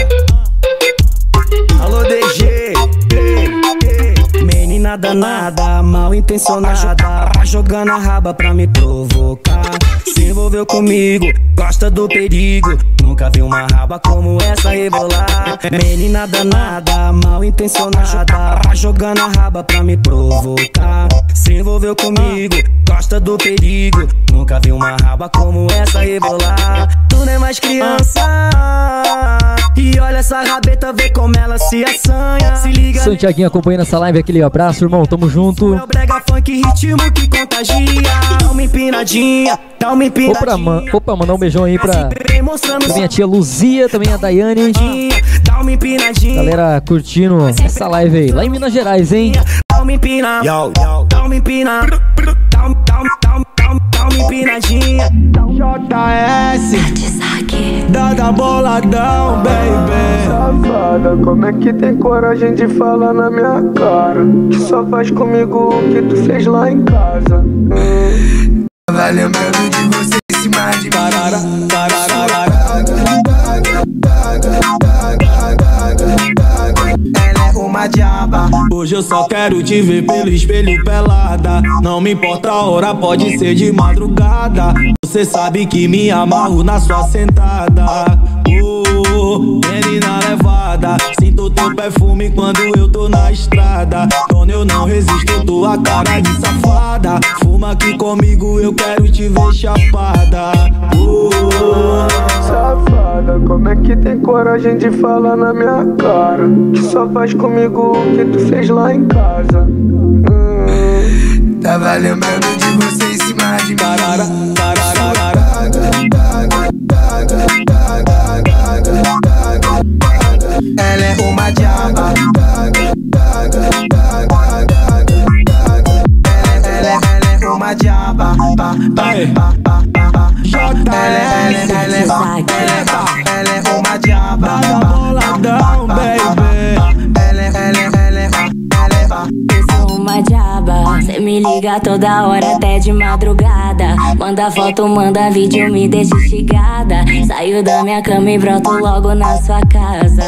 Alô, DG. Menina danada, mal intencionada, jogando a raba pra me provocar. Se envolveu comigo, gosta do perigo. Nunca vi uma raba como essa rebolar. Menina danada, mal intencionada, jogando a raba pra me provocar. Se envolveu comigo, gosta do perigo. Nunca vi uma raba como essa rebolar. Tu não é mais criança. E olha essa rabeta, vê como ela se assanha. Se liga. Santiaguinho acompanhando essa live, aquele abraço, irmão, tamo junto. Brega funk, ritmo que contagia. Dá uma empinadinha, dá uma empinadinha. Opa, mandar um beijão aí pra minha tia Luzia, também a Daiane. Dá uma empinadinha. Galera curtindo essa live aí, lá em Minas Gerais, hein? Dá uma empina, dá uma empina. Dá uma empinadinha. JS, Dada boladão, baby. Safada, como é que tem coragem de falar na minha cara? Que só faz comigo o que tu fez lá em casa. Tava lembrando de você em cima de mim. Ela é uma diaba. Hoje eu só quero te ver pelo espelho pelada. Não me importa a hora, pode ser de madrugada. Você sabe que me amarro na sua sentada. Menina levada, sinto teu perfume quando eu tô na estrada. Quando eu não resisto, tua cara de safada. Fuma aqui comigo, eu quero te ver chapada. Safada, como é que tem coragem de falar na minha cara? Que só faz comigo o que tu fez lá em casa. Tava lembrando de você em cima de mim. Ela é uma diaba. Ela é uma diaba. Ela é uma diaba. Boladão, baby. Eu sou uma diaba, cê me liga toda hora até de madrugada. Manda foto, manda vídeo, me deixa instigada. Saio da minha cama e broto logo na sua casa.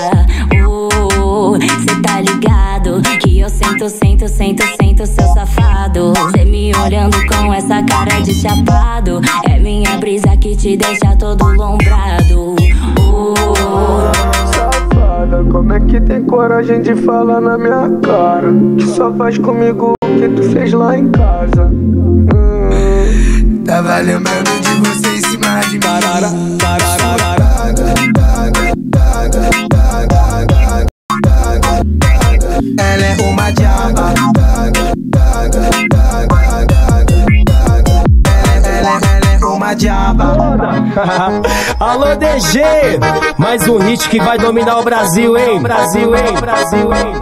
Cê tá ligado que eu sento, seu safado. Cê me olhando com essa cara de chapado. É minha brisa que te deixa todo lombrado. Safada, como é que tem coragem de falar na minha cara? Que só faz comigo o que tu fez lá em casa. Tava lembrando de você em cima de mim. Ela é uma diaba. Ela é uma diaba. Alô DG, mais um hit que vai dominar o Brasil, hein? Brasil, hein? Brasil, hein?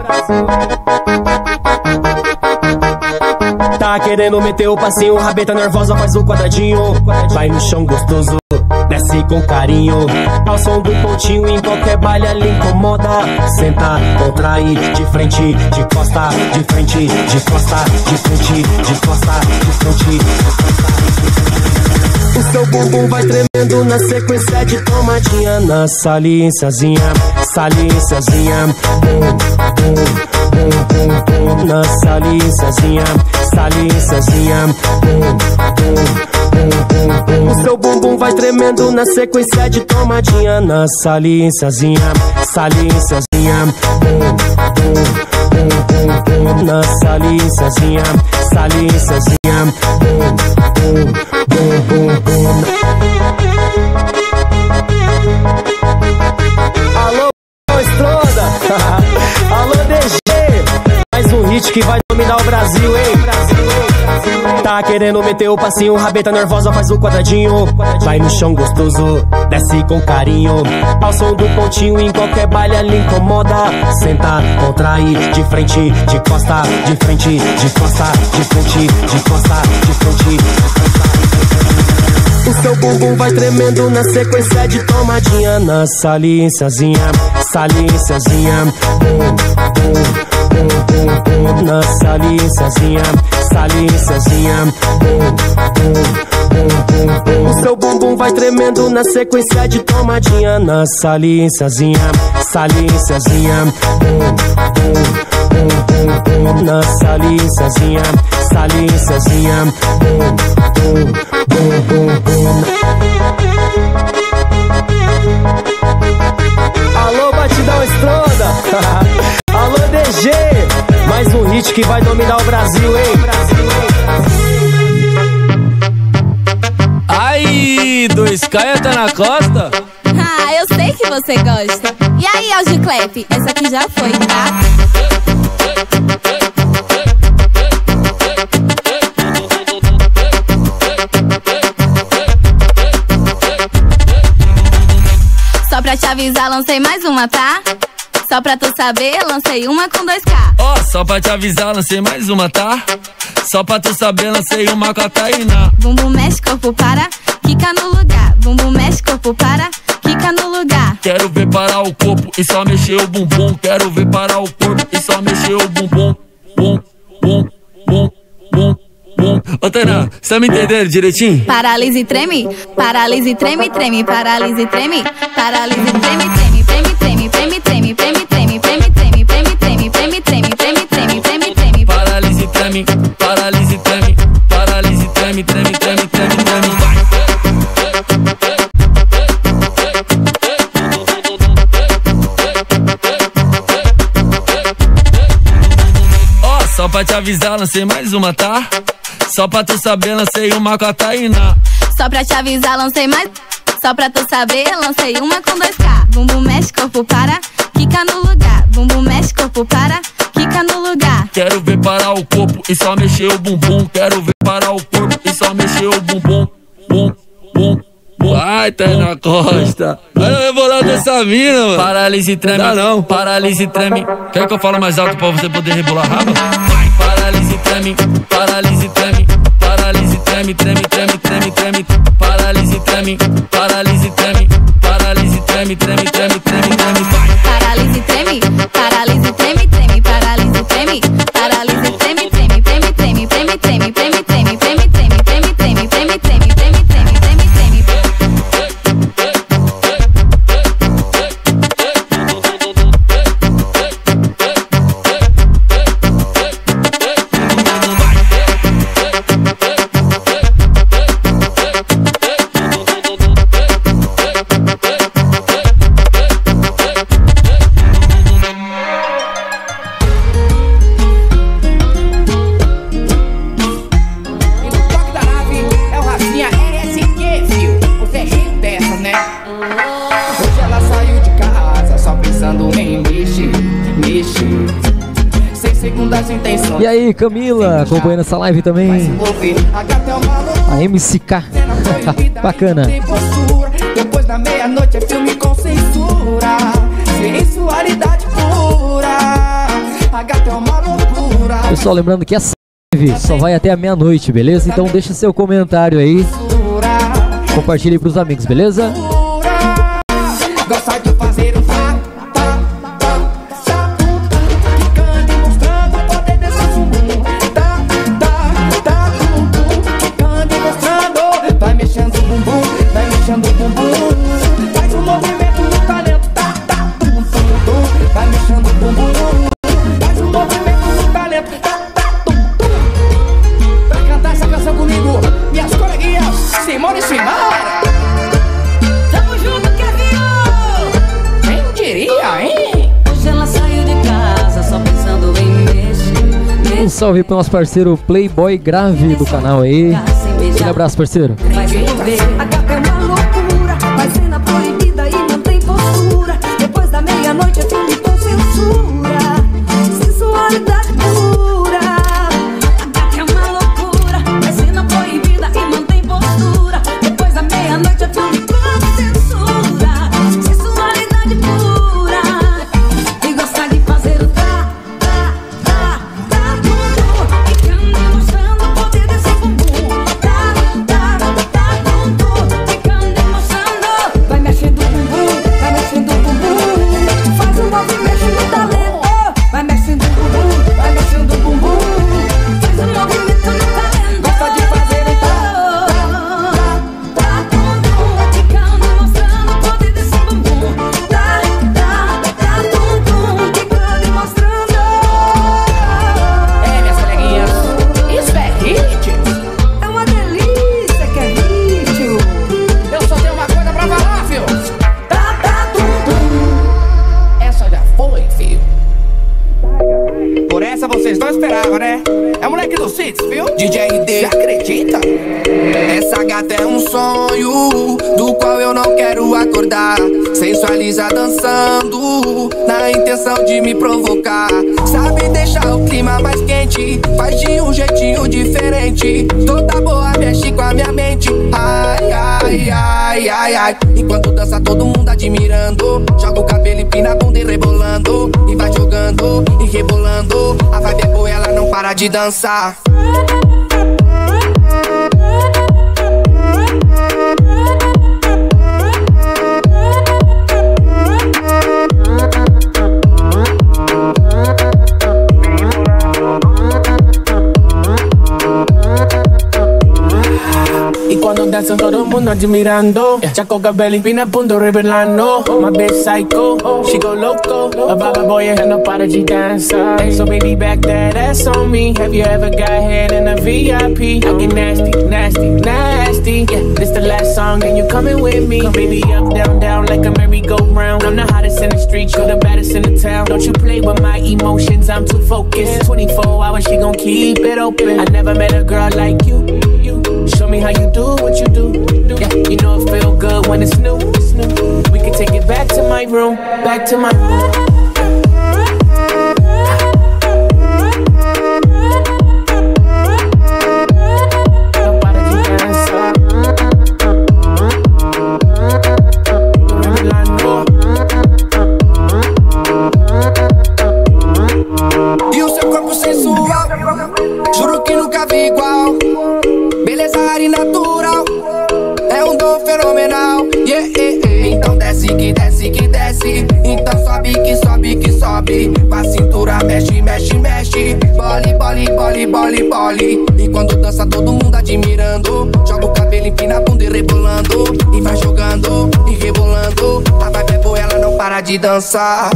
Tá querendo meter o passinho, rabeta nervosa, faz o quadradinho. Vai no chão gostoso, desce com carinho. Ao som do pontinho, em qualquer baile ela incomoda. Senta, contrai, de frente, de costa, de frente, de costa, de frente, de costa, de frente. O seu bumbum vai tremendo na sequência de tomadinha. Na saliênciazinha, saliênciazinha. Na saliênciazinha, saliênciazinha. O seu bumbum vai tremendo na sequência de tomadinha. Na saliênciazinha, saliênciazinha. Na saliênciazinha, saliênciazinha. Alô, Estronda. Alô, DG, mais um hit que vai dominar o Brasil, hein? Tá querendo meter o passinho, rabeta nervosa, faz o quadradinho. Vai no chão gostoso, desce com carinho. Ao som do pontinho, em qualquer baile ela incomoda. Senta, contrai, de frente, de costa, de frente, de costa, de frente, de costa, de frente. O seu bumbum vai tremendo na sequência de tomadinha. Na saliênciazinha, saliênciazinha. Na saliênciazinha, saliênciazinha. O seu bumbum vai tremendo na sequência de tomadinha. Na saliênciazinha, saliênciazinha. Na saliênciazinha, saliênciazinha. Alô, Batidão Estronda. Alô, DG, mais um hit que vai dominar o Brasil, hein? Aí, 2K tá na costa? Ah, eu sei que você gosta. E aí, Algiclep, essa aqui já foi, tá? Só pra te avisar, lancei mais uma, tá? Só pra tu saber, lancei uma com 2K. Ó, só pra te avisar, lancei mais uma, tá? Só pra tu saber, lancei uma com a Tainá. Bumbum mexe, corpo para, quica no lugar. Bumbum mexe, corpo para, quica no lugar. Quero ver parar o corpo e só mexer o bumbum. Quero ver parar o corpo e só mexer o bumbum. Bum, bum, bum, bum, bum. Ô Tainá, cê tá me entendendo direitinho? Paralise e treme, paralise, treme, treme, paralise e treme, paralise e treme, treme, treme, treme, treme, treme, treme, treme, treme, treme, treme, treme, treme, treme, treme, treme, treme, treme. Paralise e treme, paralise e treme, paralise e treme, treme, treme, treme, treme. Ó, só pra te avisar, lancei mais uma, tá? Só pra tu saber, lancei uma com a Tainá. Só pra te avisar, lancei mais. Só pra tu saber, lancei uma com 2K. Bumbum mexe, corpo para, quica no lugar. Bumbum mexe, corpo para, quica no lugar. Quero ver parar o corpo e só mexer o bumbum. Quero ver parar o corpo e só mexer o bumbum. Bum, bum, bum. Ai, Tainá Costa. Olha o rebolado dessa mina, mano. Paralise e treme. Não, não. Paralise e treme. Quer que eu fale mais alto pra você poder rebolar rabo? Paralise e treme, paralise e treme, paralise e treme, treme, treme, treme, treme. Paralise e treme, paralise e treme, paralise e treme, treme, treme, treme, treme. Paralise e treme, paralise e treme, treme, paralise e treme, paralise e treme, treme, treme, treme, treme, treme, treme, treme, treme, treme, treme, treme, treme, treme, treme, treme, treme. E aí, Camila, acompanhando essa live também. A MCK. Bacana. Depois da meia-noite é filme com censura. Sensualidade pura. A gata é uma loucura. Pessoal, lembrando que essa live só vai até a meia-noite, beleza? Então deixa seu comentário aí. Compartilhe pros amigos, beleza? Gosta de fazer um mexendo o bumbum, faz um movimento no talento, tum, tum, tum. Vai mexendo o bumbum, faz um movimento no talento, tum, tum. Pra cantar essa canção comigo, minhas coleguinhas, Simone e Simara. Tamo junto, Kevin! Quem diria, hein? Hoje ela saiu de casa só pensando em mexer. Um salve pro nosso parceiro Playboy Grave do canal aí. Um abraço, parceiro. Vai ver. A gata é uma loucura, vai cena proibida e não tem postura. Depois da meia-noite é filme com censura. Sensualidade pura. A gata é uma loucura, vai cena proibida e não tem postura. Depois da meia-noite é filme com censura. Sensualidade pura. E gosta de fazer o tudo. Ficando e mostrando o poder desse bumbum. Vai mexendo o bumbum, faz um movimento no talento. Vai mexendo o bumbum, vai mexendo o bumbum, faz um movimento no talento. Gosta de fazer ficando e mostrando o poder desse bumbum. Ficando e mostrando. É, minhas coleguinhas, isso é hit? É uma delícia que é hit. Eu só tenho uma coisa pra falar, filho. Essa já foi, filho. Por essa vocês não esperavam, né? É o moleque do Cits, viu? DJ D, acredita? Essa gata é um sonho do qual eu não quero acordar. Sensualiza dançando na intenção de me provocar. Sabe deixar o clima mais quente, faz de um jeitinho diferente. Toda boa mexe com a minha mente. Ai, ai, ai, ai, ai. Enquanto dança todo mundo admirando, joga o cabelo, empina a bunda e rebolando. E vai jogando e rebolando. A vibe é boa, ela não para de dançar. danza, todo mundo admirando. Chaco Cabelli, pina punto revelando. My bitch psycho, she go loco. A baba boy and no para de dança. So baby back that ass on me. Have you ever got head in a VIP? I get nasty, nasty, nasty. Yeah, this the last song and you coming with me. Baby up, down, down like a merry-go-round. I'm the hottest in the street, you're the baddest in the town. Don't you play with my emotions, I'm too focused. 24 hours, she gon' keep it open. I never met a girl like you. Show me how you do what you do. Yeah, you know it feel good when it's new. We can take it back to my room, back to my room. E o seu corpo sensual, juro que nunca vi igual. Beleza rara e natural, é um dom fenomenal. Yeah, yeah, yeah. Então desce que desce que desce. Então sobe que sobe que sobe. Com a cintura mexe, mexe, mexe. Bole, bole, bole, bole, bole. E quando dança todo mundo admirando. Joga o cabelo, empina a bunda e rebolando. E vai jogando e rebolando. A vibe é boa, ela não para de dançar.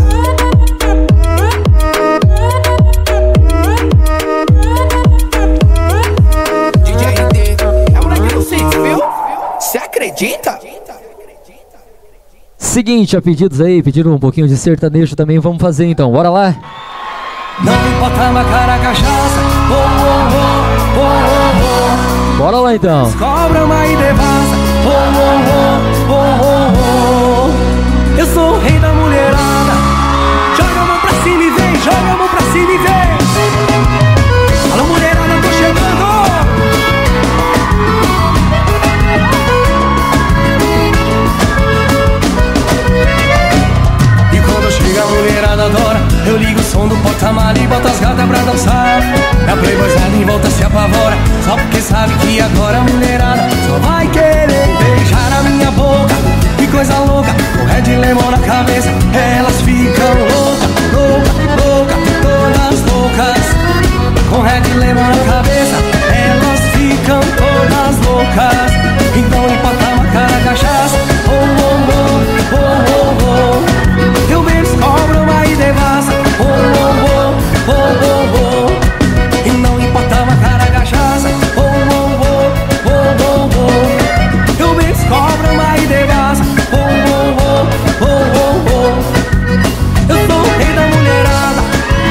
Você acredita? Seguinte, a pedidos aí, pediram um pouquinho de sertanejo também, vamos fazer então, bora lá? Não importa uma cara cachaça, oh, oh, oh, oh, oh, oh. Bora lá então. Descobre uma e devassa, oh, oh, oh, oh, oh, oh. Eu sou o rei da mulherada. Joga a mão pra cima e vem, joga a mão pra cima e vem. Alô mulherada, tô chegando. Chega a mulherada adora, eu ligo o som do porta-malha e boto as gatas pra dançar. A playboyzada em volta se apavora, só porque sabe que agora a mulherada só vai querer beijar a minha boca. Que coisa louca, com red lemon na cabeça, elas ficam louca, louca, louca, todas loucas. Com red lemon na cabeça, elas ficam todas loucas. Então empata uma cara cachaça, oh, oh, oh, oh, oh, oh. Eu bebo, cobro uma e devassa, oh, oh, oh, oh, oh, oh. E não importa uma cara cachaça, oh, oh, oh, oh, oh, oh. Eu bebo, cobro uma e devassa, oh, oh, oh, oh, oh. Eu sou o rei da mulherada.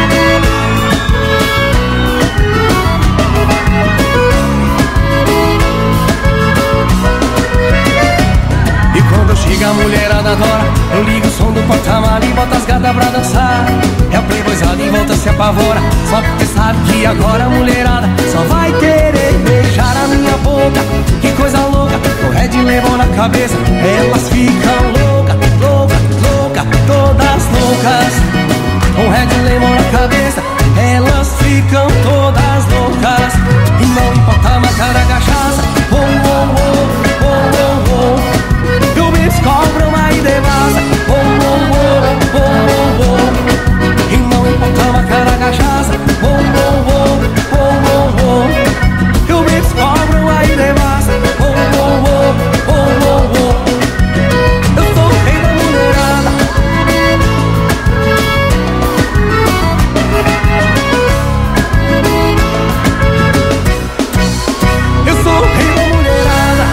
E quando chega a mulherada adora, eu ligo o som do porta-malha e boto as gatas pra dançar. É a playboyzada em volta se apavora, só porque sabe que agora a mulherada só vai querer beijar a minha boca. Que coisa louca, com red lemon na cabeça, elas ficam louca, louca, louca, todas loucas. Com red lemon na cabeça, elas ficam todas loucas. E não importa uma cara cachaça, oh, oh, oh, oh, oh, oh. Eu me descobro uma e devassa, oh, oh, oh, oh, oh. E não importa uma cara cachaça, oh, oh, oh, oh, oh. Eu me descobro uma e devassa, oh, oh, oh, oh, oh. Eu sou o rei da mulherada. Eu sou o rei da mulherada.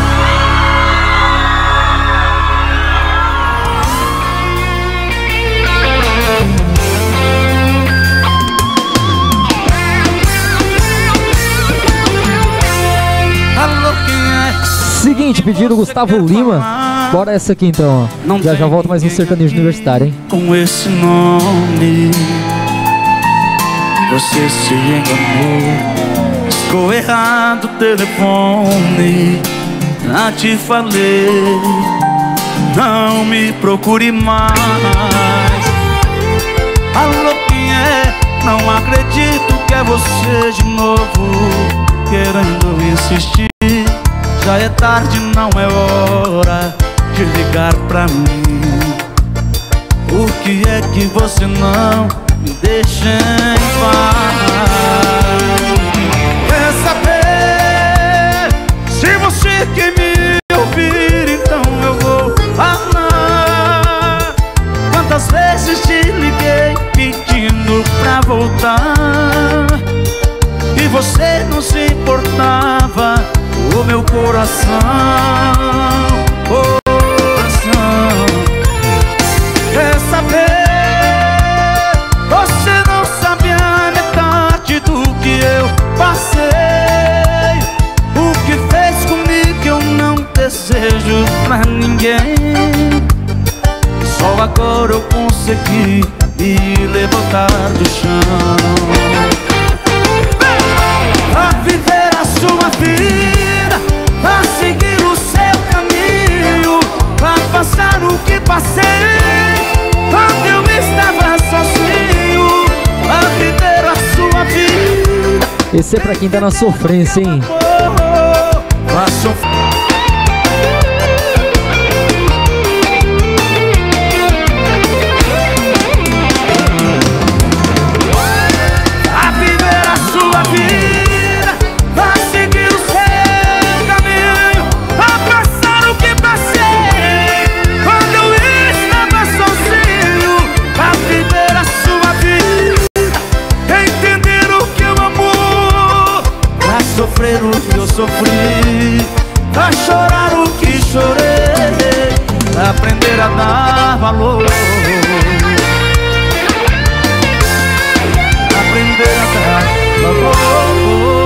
Seguinte, pediram Gustavo Lima. Bora essa aqui então, ó. Já volto mais um sertanejo universitário, hein? Com esse nome você se enganou. Ficou errado o telefone. Já te falei, não me procure mais. Alô, quem é? Não acredito que é você de novo, querendo insistir. Já é tarde, não é hora de ligar pra mim. Por que é que você não me deixa em paz? Quer saber se você quer me você não se importava. O meu coração, quer saber? Você não sabe a metade do que eu passei. O que fez comigo eu não desejo pra ninguém. Só agora eu consegui me levantar do chão. A viver a sua vida, a seguir o seu caminho, a passar o que passei quando eu estava sozinho. A viver a sua vida. Esse é pra quem tá na sofrência, hein? A sofrência. Sofrer o que eu sofri, a chorar o que chorei, aprender a dar valor, aprender a dar valor.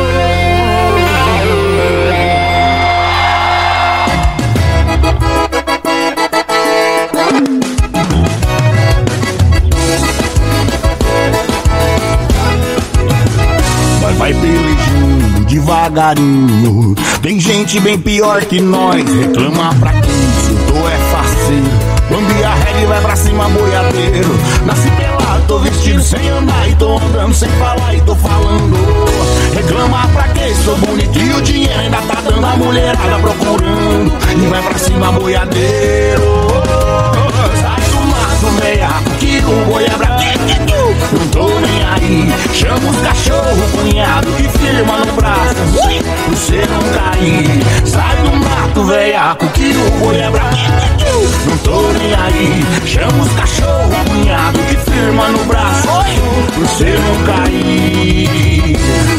Vai pelejando devagarinho. Tem gente bem pior que nós. Reclama pra que isso, tô é faceiro. Bambi a regra e vai pra cima boiadeiro. Nasci pelado, tô vestido sem andar e tô andando sem falar e tô falando. Reclama pra que sou bonito e o dinheiro ainda tá dando a mulherada procurando. E vai pra cima boiadeiro. Sai do mato, veiaco, que o boi é pra não tô nem aí. Chama os cachorro, cunhado que firma no braço pra você não cair. Sai do mato, veiaco, que o boi é bravo. Não tô nem aí. Chama os cachorro, cunhado que firma no braço pra você não cair.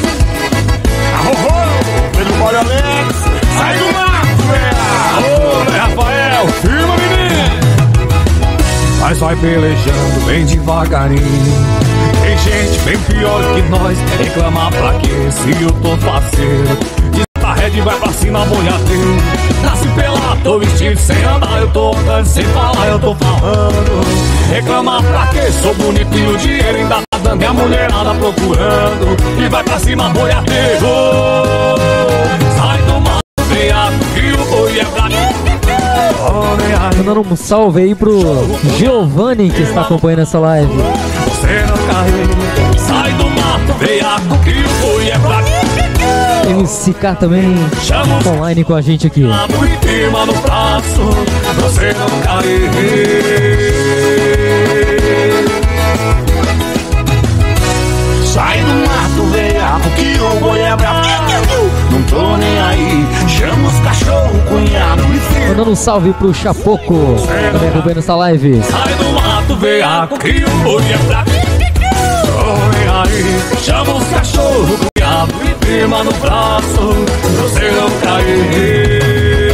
Arro, Pedro Bora Alex, sai do mato, veiaco. Alô, Rafael, firma, menino. Mas vai pelejando bem devagarinho. Tem gente bem pior que nós. Reclamar pra quê se eu tô faceiro? Descarrega e vai pra cima, boiadeiro. Nasce pelado, tô vestido sem andar. Eu tô andando sem falar, eu tô falando. Reclamar pra quê? Sou bonito e o dinheiro ainda tá dando. E a mulherada procurando. E vai pra cima, boiadeiro. Sai do mato, veiaco, que o boi é pra mim. Mandando um salve aí pro Giovanni que está acompanhando essa live. Você não caiu, sai do mato, veiaco, que o boi é pra mim. MCK também online com a gente aqui. Firma no braço, você não cair. Sai do mato, veiaco, que o boi é bravo. Não tô nem aí. Chama os cachorro, cunhado e filho. Mandando um salve pro Chapoco também acompanhando essa live. Sai do mato, veiaco, que o boi é bravo. Tô nem aí. Chama os cachorro, cunhado e firma no braço pra você não cair.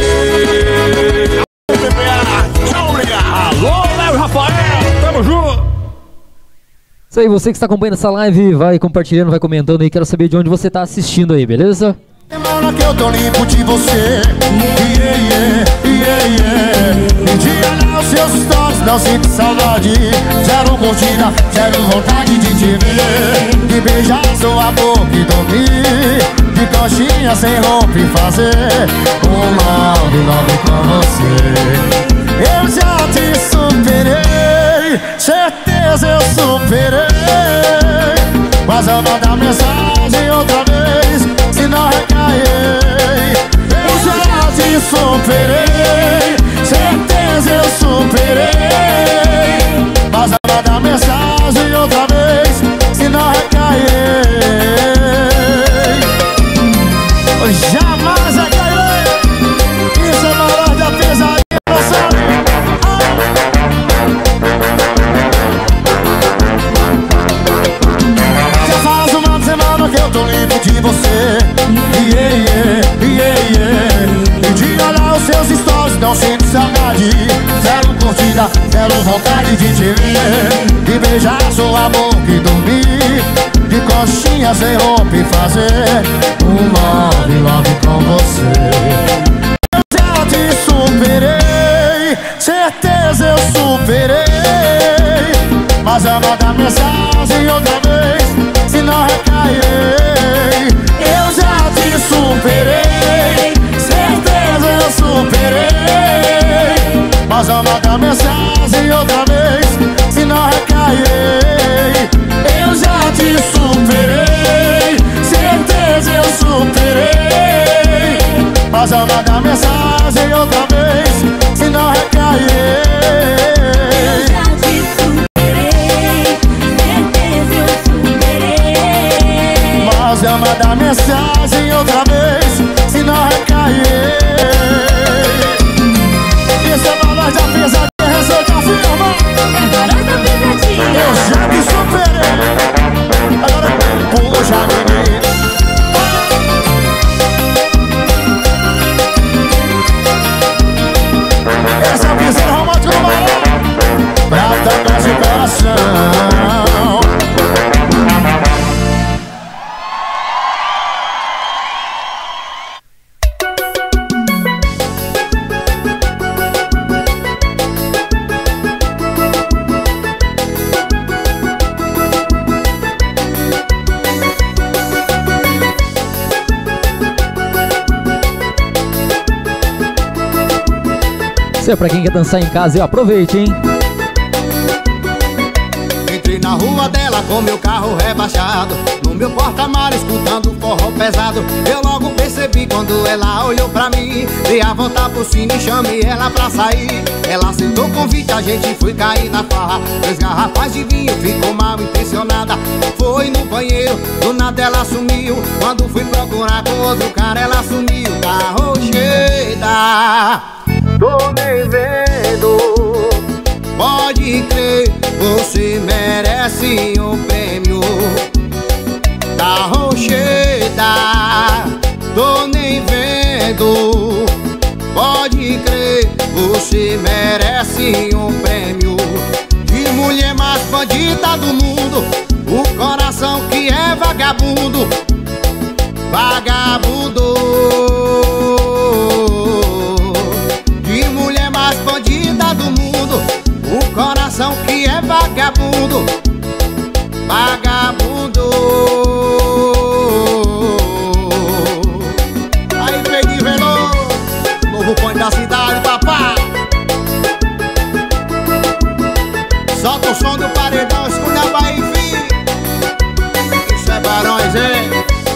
Tchau, obrigado. Alô, Léo e Rafael, tamo junto. Isso aí, você que está acompanhando essa live, vai compartilhando, vai comentando aí. Quero saber de onde você está assistindo aí, beleza? Semana que eu tô limpo de você. Me diga lá os seus stories, não sinto saudade. Zero curtida, zero vontade de te ver. De beijar sua boca e dormir. De coxinha sem roupa e fazer uma love com você. Eu já te superei, certeza eu superei. Mas eu vou dar mensagem outra vez, se não recair. Eu já te superei, certeza eu superei. Mas eu vou dar mensagem outra vez, se não recair. Jamais recairei. Isso é valor da pesadinha. Já faz uma semana que eu tô limpo de você. E de olhar os seus stories não sinto saudade. Zero curtida, zero vontade de te ver. E beijar sua boca e dormir de coxinha sem roupa e fazer um love com você. Eu já te superei, certeza eu superei. Mas eu mando mensagem outra vez, se não recairei. Eu já te superei, certeza eu superei. Mas eu mando mensagem outra vez, se não recairei. Eu já te superei, certeza eu superei. Mas eu mando mensagem outra vez, se não recairei. Mas eu mando mensagem outra vez, se não recair. Esse é o nós da pesadinha, receita firma. Eu já te superei. Agora puxa, menino. Esse é o piseiro romântico do Maranhão, pra tocar de coração. Pra quem quer dançar em casa, aproveite, hein? Entrei na rua dela com meu carro rebaixado, no meu porta-malas escutando forró pesado. Eu logo percebi quando ela olhou pra mim, dei a volta por cima e chamei ela pra sair. Ela aceitou o convite, a gente foi cair na farra. 3 garrafas de vinho, ficou mal intencionada. Foi no banheiro, do nada ela sumiu. Quando fui procurar com outro cara, ela sumiu. Tá rocheda, tô nem vendo. Pode crer, você merece um prêmio. Tá rocheda, tô nem vendo. Pode crer, você merece um prêmio. Que mulher mais bandida do mundo, o coração que é vagabundo. Vagabundo. Bandida do mundo, o coração que é vagabundo. Vagabundo. Aí vem de Veloso, novo ponto da cidade, papá. Solta o som do paredão, escuta a Bahia, filho. Isso é Barões, hein?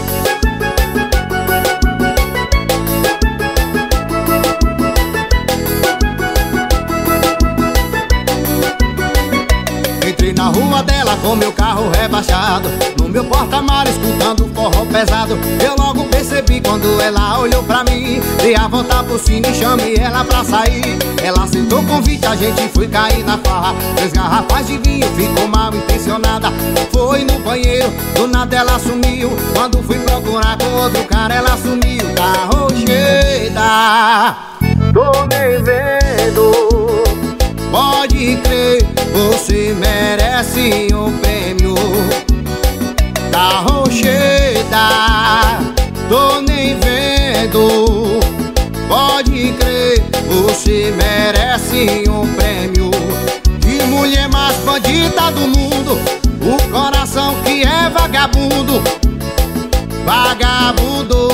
Na rua dela com meu carro rebaixado, no meu porta-malas escutando forró pesado. Eu logo percebi quando ela olhou pra mim, dei a volta por cima e chamei ela pra sair. Ela aceitou o convite, a gente foi cair na farra. 3 garrafas de vinho, ficou mal intencionada. Foi no banheiro, do nada ela sumiu. Quando fui procurar com outro cara, ela sumiu. Tá rocheda, tô nem vendo. Pode crer, você merece um prêmio. Tá rocheda, tô nem vendo. Pode crer, você merece um prêmio. Que mulher mais bandida do mundo, o coração que é vagabundo. Vagabundo.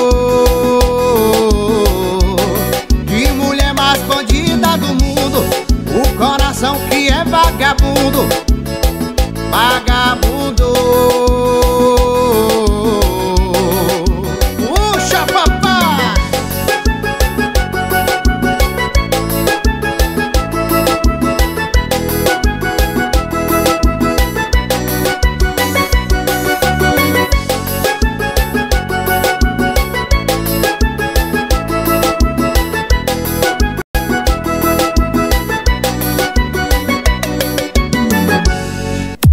Que mulher mais bandida do mundo, o coração que é vagabundo. Vagabundo. Puxa, papai.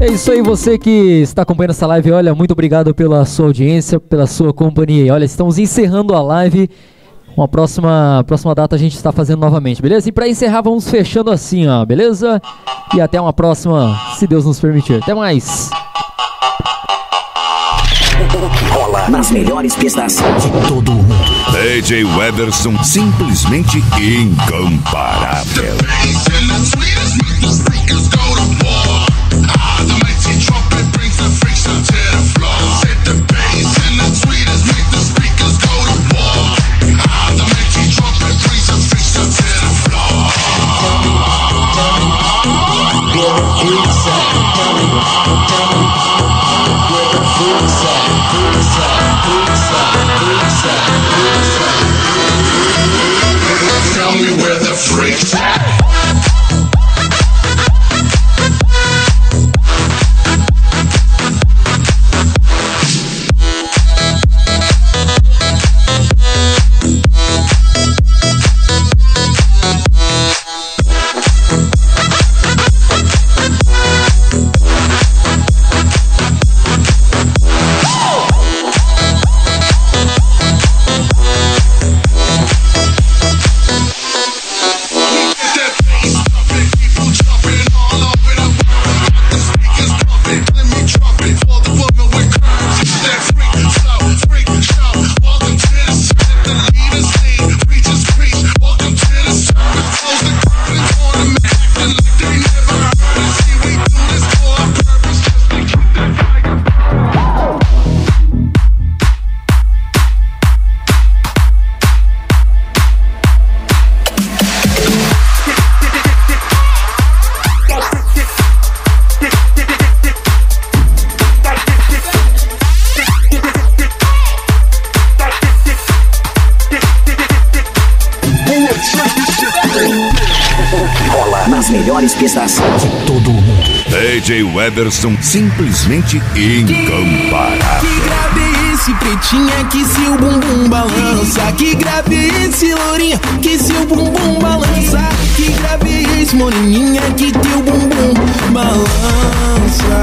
isso aí, você que está acompanhando essa live, olha, muito obrigado pela sua audiência, pela sua companhia. Olha, estamos encerrando a live. Uma próxima data a gente está fazendo novamente, beleza? E para encerrar, vamos fechando assim, ó, beleza? E até uma próxima, se Deus nos permitir. Até mais! O que rola nas melhores pistas de todo mundo. DJ Weberson, simplesmente incomparável. Tell me where the freaks at. Nas melhores pistas de todo mundo. DJ Weberson, simplesmente incomparável. Que grave esse pretinha que seu bumbum balança. Que grave esse lourinha que seu bumbum balança. Que grave esse moreninha que teu bumbum balança.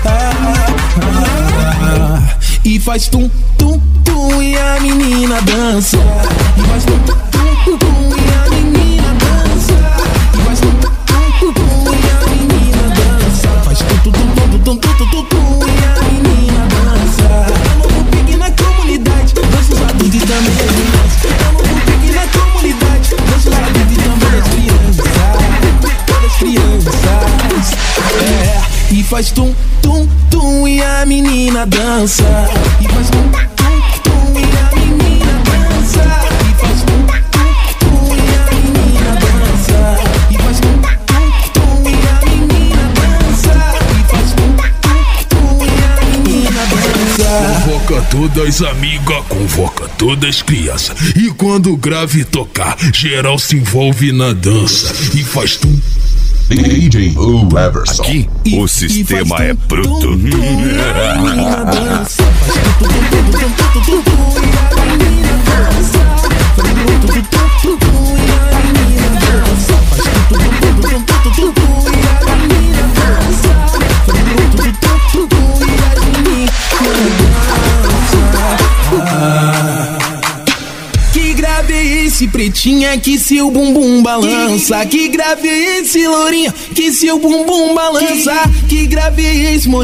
E faz tum, tum, tum e a menina dança. E faz tum, tum, tum, tum e a menina dança. E faz tum, tum, tum, tum e a menina dança. Faz tum, tum, tum, tum, tum, tum, tum, tum e a menina dança. Tamo com pique na comunidade, nossos adultos e também as crianças. Tamo com pique na comunidade, nossos adultos e também as crianças. Todas as crianças. E faz tum, tum, tum e a menina dança. E faz tum, tum, tum e a menina dança. E faz tum, tum, tum e a menina dança. E faz tum, tum, tum e a menina dança. E faz tum, tum, tum e a menina dança. Convoca todas as amigas, convoca todas as crianças. E quando o grave tocar, geral se envolve na dança. E faz tum. DJ Weberson. Aqui o sistema é bruto. Que grave esse pretinha que seu bumbum balança. Que grave esse lourinha que seu bumbum balança. Que grave esse